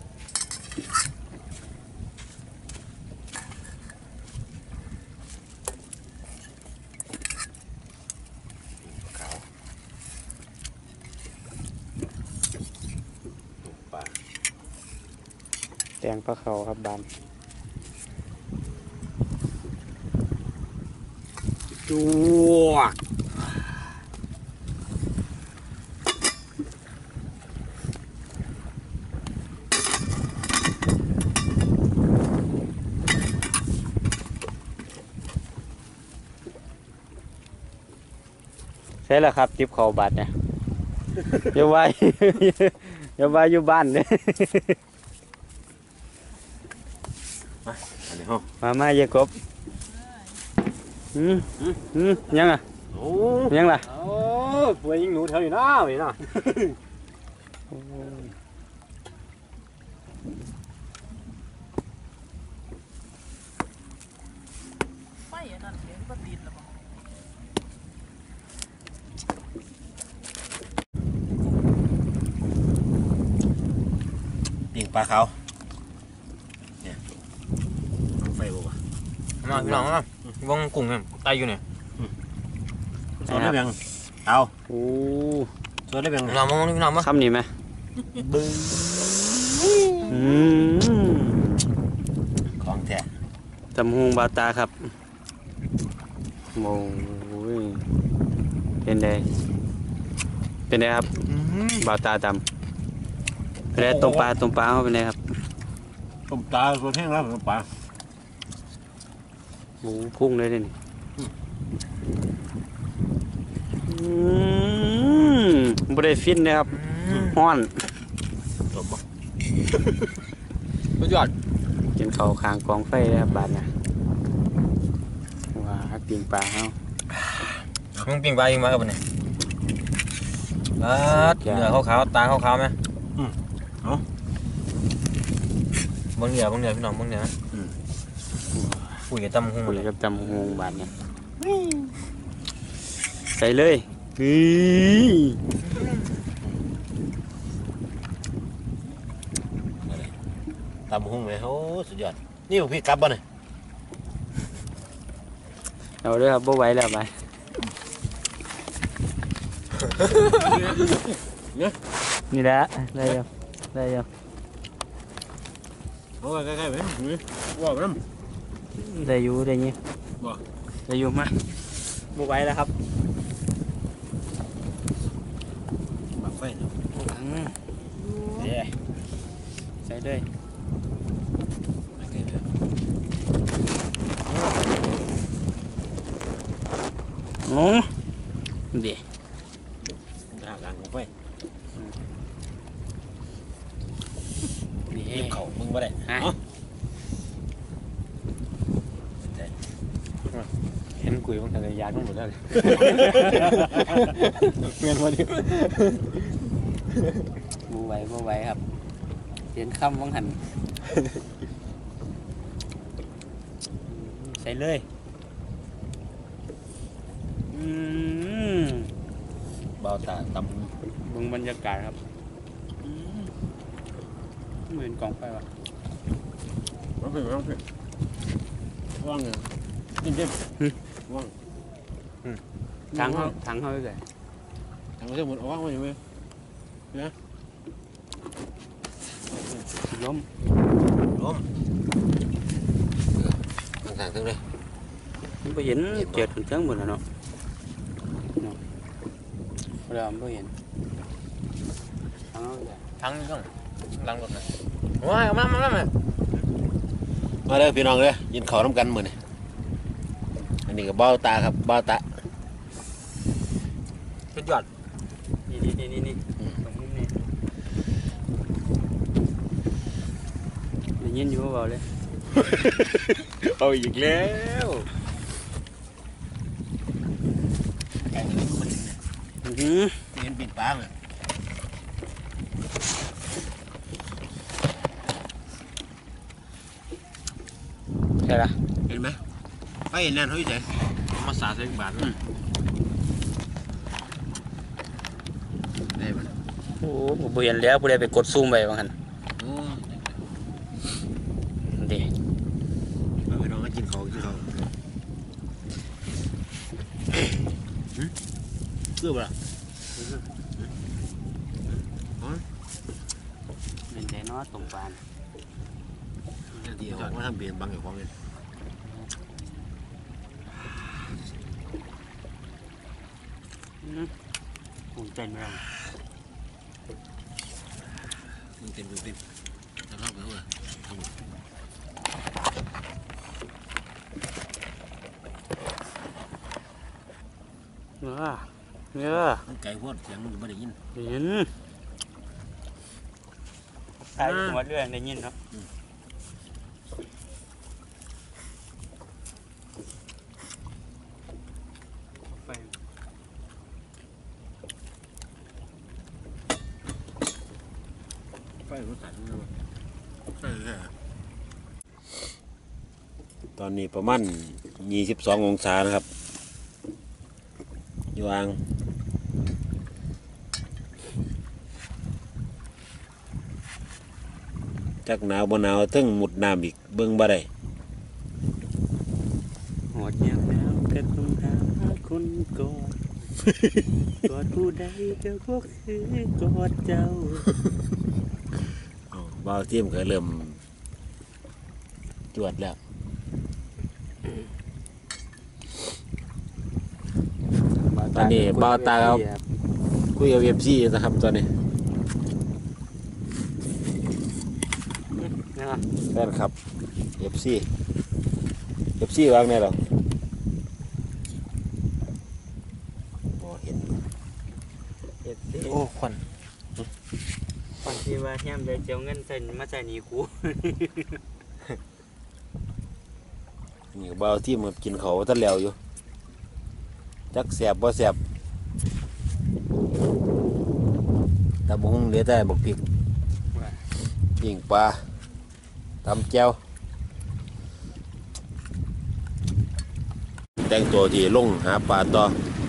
ขาวปลาแตงปลาเขาครับบานจัวใช่แล้วครับทิปเขาบาดเนี่ย อย่าไว้ อย่าไว้อยู่บ้านเนี่ยอันนี้ห้องมาเยอะกบยังอ่ะโอ้ยังล่ะโอ้ป่วยยิงหนูแถวอยู่นะนี่นะไฟอันนั้นเสียงก็ติดแล้วบ่ปิ่งปลาขาวเนี่ยไฟบ่วะมาพี่น้องมาวงกุ้งเนี่ยตายอยู่เนี่ยสดได้ยังเอาโอ้สดได้ยังพี่น้องมองพี่น้องมาคำนี้ไหมบึ้งอืมของแท้ตำฮงบาตาครับโอ้ยเป็นไงครับบาตาตำเป็นไงต้มปลาเขาเป็นไงครับต้มตาส่วนแห้งแล้วต้มปลาหมูพุ่งเลยนี่บ่ได้ฟินนะครับฮ้อนต้มบ่สุดยอดกินข้าวคางกองไฟเลยครับบาดเนี่ยว้าปิ้งปลาเฮามึงปิ้งปลาเองมาครับเนี่ยเนื้อขาวๆตาขาวๆไหมบางเนื้อบางเนื้อพี่น้องบางเนื้อคุยกับตำหุ้งคุยเลยกับตำฮงบาดเนี่ยใส่เลยตำหุ้งเลยโอ้สุดยอดนี่พี่กลับบ่เนี่ยเอาเด้อครับบ่ไหวแล้วไปนี่แหละได้ยังโอ้ยใกล้ๆไหมว่าน้ำได้อยู่ได้ยินบ่ได้อยู่มาบ่ไหวแล้วครับบักไฟเนาะใส่เลยใกล้ๆเลยโอ้เดี๋ยวหน้ากลางของไฟนี่เก็บเข่ามึงบ่ได้ฮะเนาะเห็นกุยบางทะเลยยาทั้งหมดแล้วเงินมาดิบ่ไหวครับเห็นคำวังหันใส่เลยเบาตาตำเบิ่งบรรยากาศครับเหมือนกองไฟวะร้องเพลงว่างเนี่ยจิ้มว่างถังเขาไปเลยทางเส้นหมดว่างไว้อยู่ไหมล้มล้มทางๆทั้งเลยมันไปเห็นเจ็ดถึงเทิงหมดแล้วเนาะเราไม่เห็นถังเขาไปเลยทั้งต้องลังรถนะว้ายมามาเลยพี่น้องเลยยินขอน้ำกันมือนี่อันนี้ก็เบ้าตาครับเบ้าตาสุดยอดนี่ตรงมุมนี้ได้ยินอยู่เบาเลยเอาอีกแล้วไก่ตัวนี้มันเห็นปิดปากเลยใช่ละเห็นไหมไฟแน่นเฮ้ยใจมาสาดใส่บาทได้ปะโอ้ผมเห็นแล้วผู้ใดไปกดซูมไปบางหันโอ้เด็กมาไปน้องก็กินเขาเกลือปะเป็นใจน้อตรงปานเดี๋ยวมาทำเปลี่ยนบังอยู่ของเลยผมเต้นไม่ได้มึงเต็มจะเล่าไปเถอะทำหมดเนี่ยมันไก่พวดเสียงมันไม่ได้ยินเห็นใช่หัวเรื่องได้ยินครับไปไฟรถสั่นเลยตอนนี้ประมาณ22 องศานะครับอยู่อ่างจักหนาวบ่หนาวถึงหมุดน้ำอีกเบิ่งบ่ได้หอดยามแล้วก็ต้องหาคนกอด กอดผู้ใดก็บ่คือกอดเจ้าบาวทีมก็เริ่มจวดแล้วตอนนี้บ่าวตาครับคุยกับFCนะครับตอนนี้แฟนครับ FC วางไงหรอเห็นเฮ็ดสิโอ้ควันคนที่ว่าแฮมได้เจ้าเงินใส่มาใส่หนี้กูนี่ก็บ่าวทีมกับกินเขาวท่านแล้วอยู่จักแสบบ่แสบตำบักหุ่งเหลือแต่บักพริกปิ้งปลาตำแจ่วแต่งตัวที่ลงหาปลาต่อ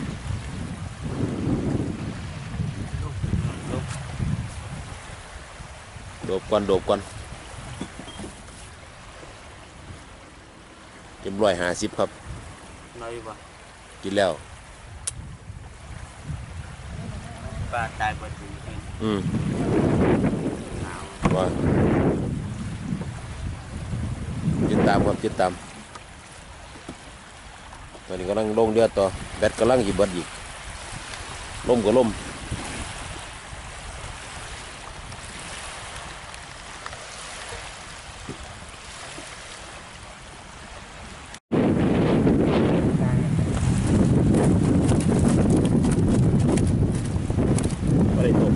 โดบก่อนเต็ม150ครับน้อยบ่กินแล้วปลาตายบ่ถึงกิน หนาวว่าติดตามครับติดตามตอนนี้กำลังลงเรือต่อแบตกำลังหยิบบัดอีกล่มก็ล่มอะไรตก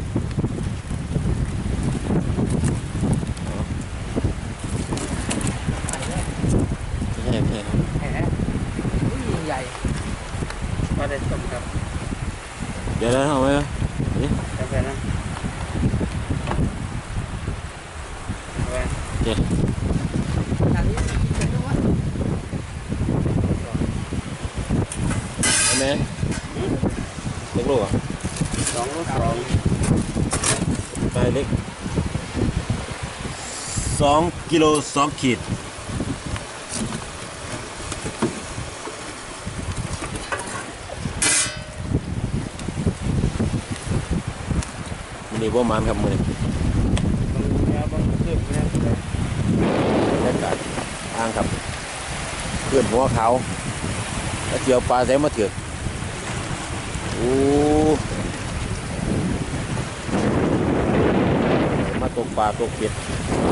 ไม่ใช่แหมอุ้ยใหญ่บ่ได้ต้มครับเดี๋ยวเอาไหมกาแฟนะเอาไว้อันนี้เป็นตัวเอาไหมเล็กลูกอ่ะ 2 โลไปเล็ก2 กิโล 2 ขีดมันนี่ประมาณครับมือนี้ 2บ่ขึ้นแม่บรรยากาศอ่างครับเพื่อนหัวเขาวแล้วเจียวปลาใส่มาเถือกโอ้มาตกปลาตกเป็ด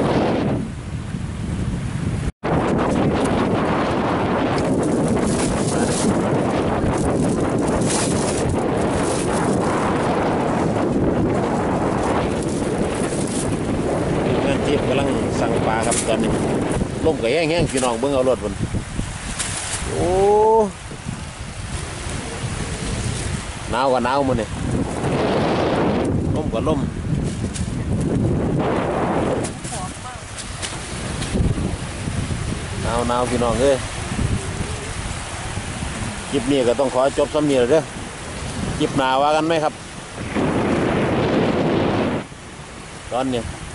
เพื่อนที่กำลังสั่งปลาครับตอนนี้ลมก็แห้งๆพี่น้องเบิ่งเอารถบนโอ้หนาวก็หนาวมันนี่ลมก็ลมหนาวพี่น้องเอ้ยคลิปนี้ก็ต้องขอจบซ้ำนี้เลยเด้อคลิปหน้าว่ากันไหมครับตอนนี้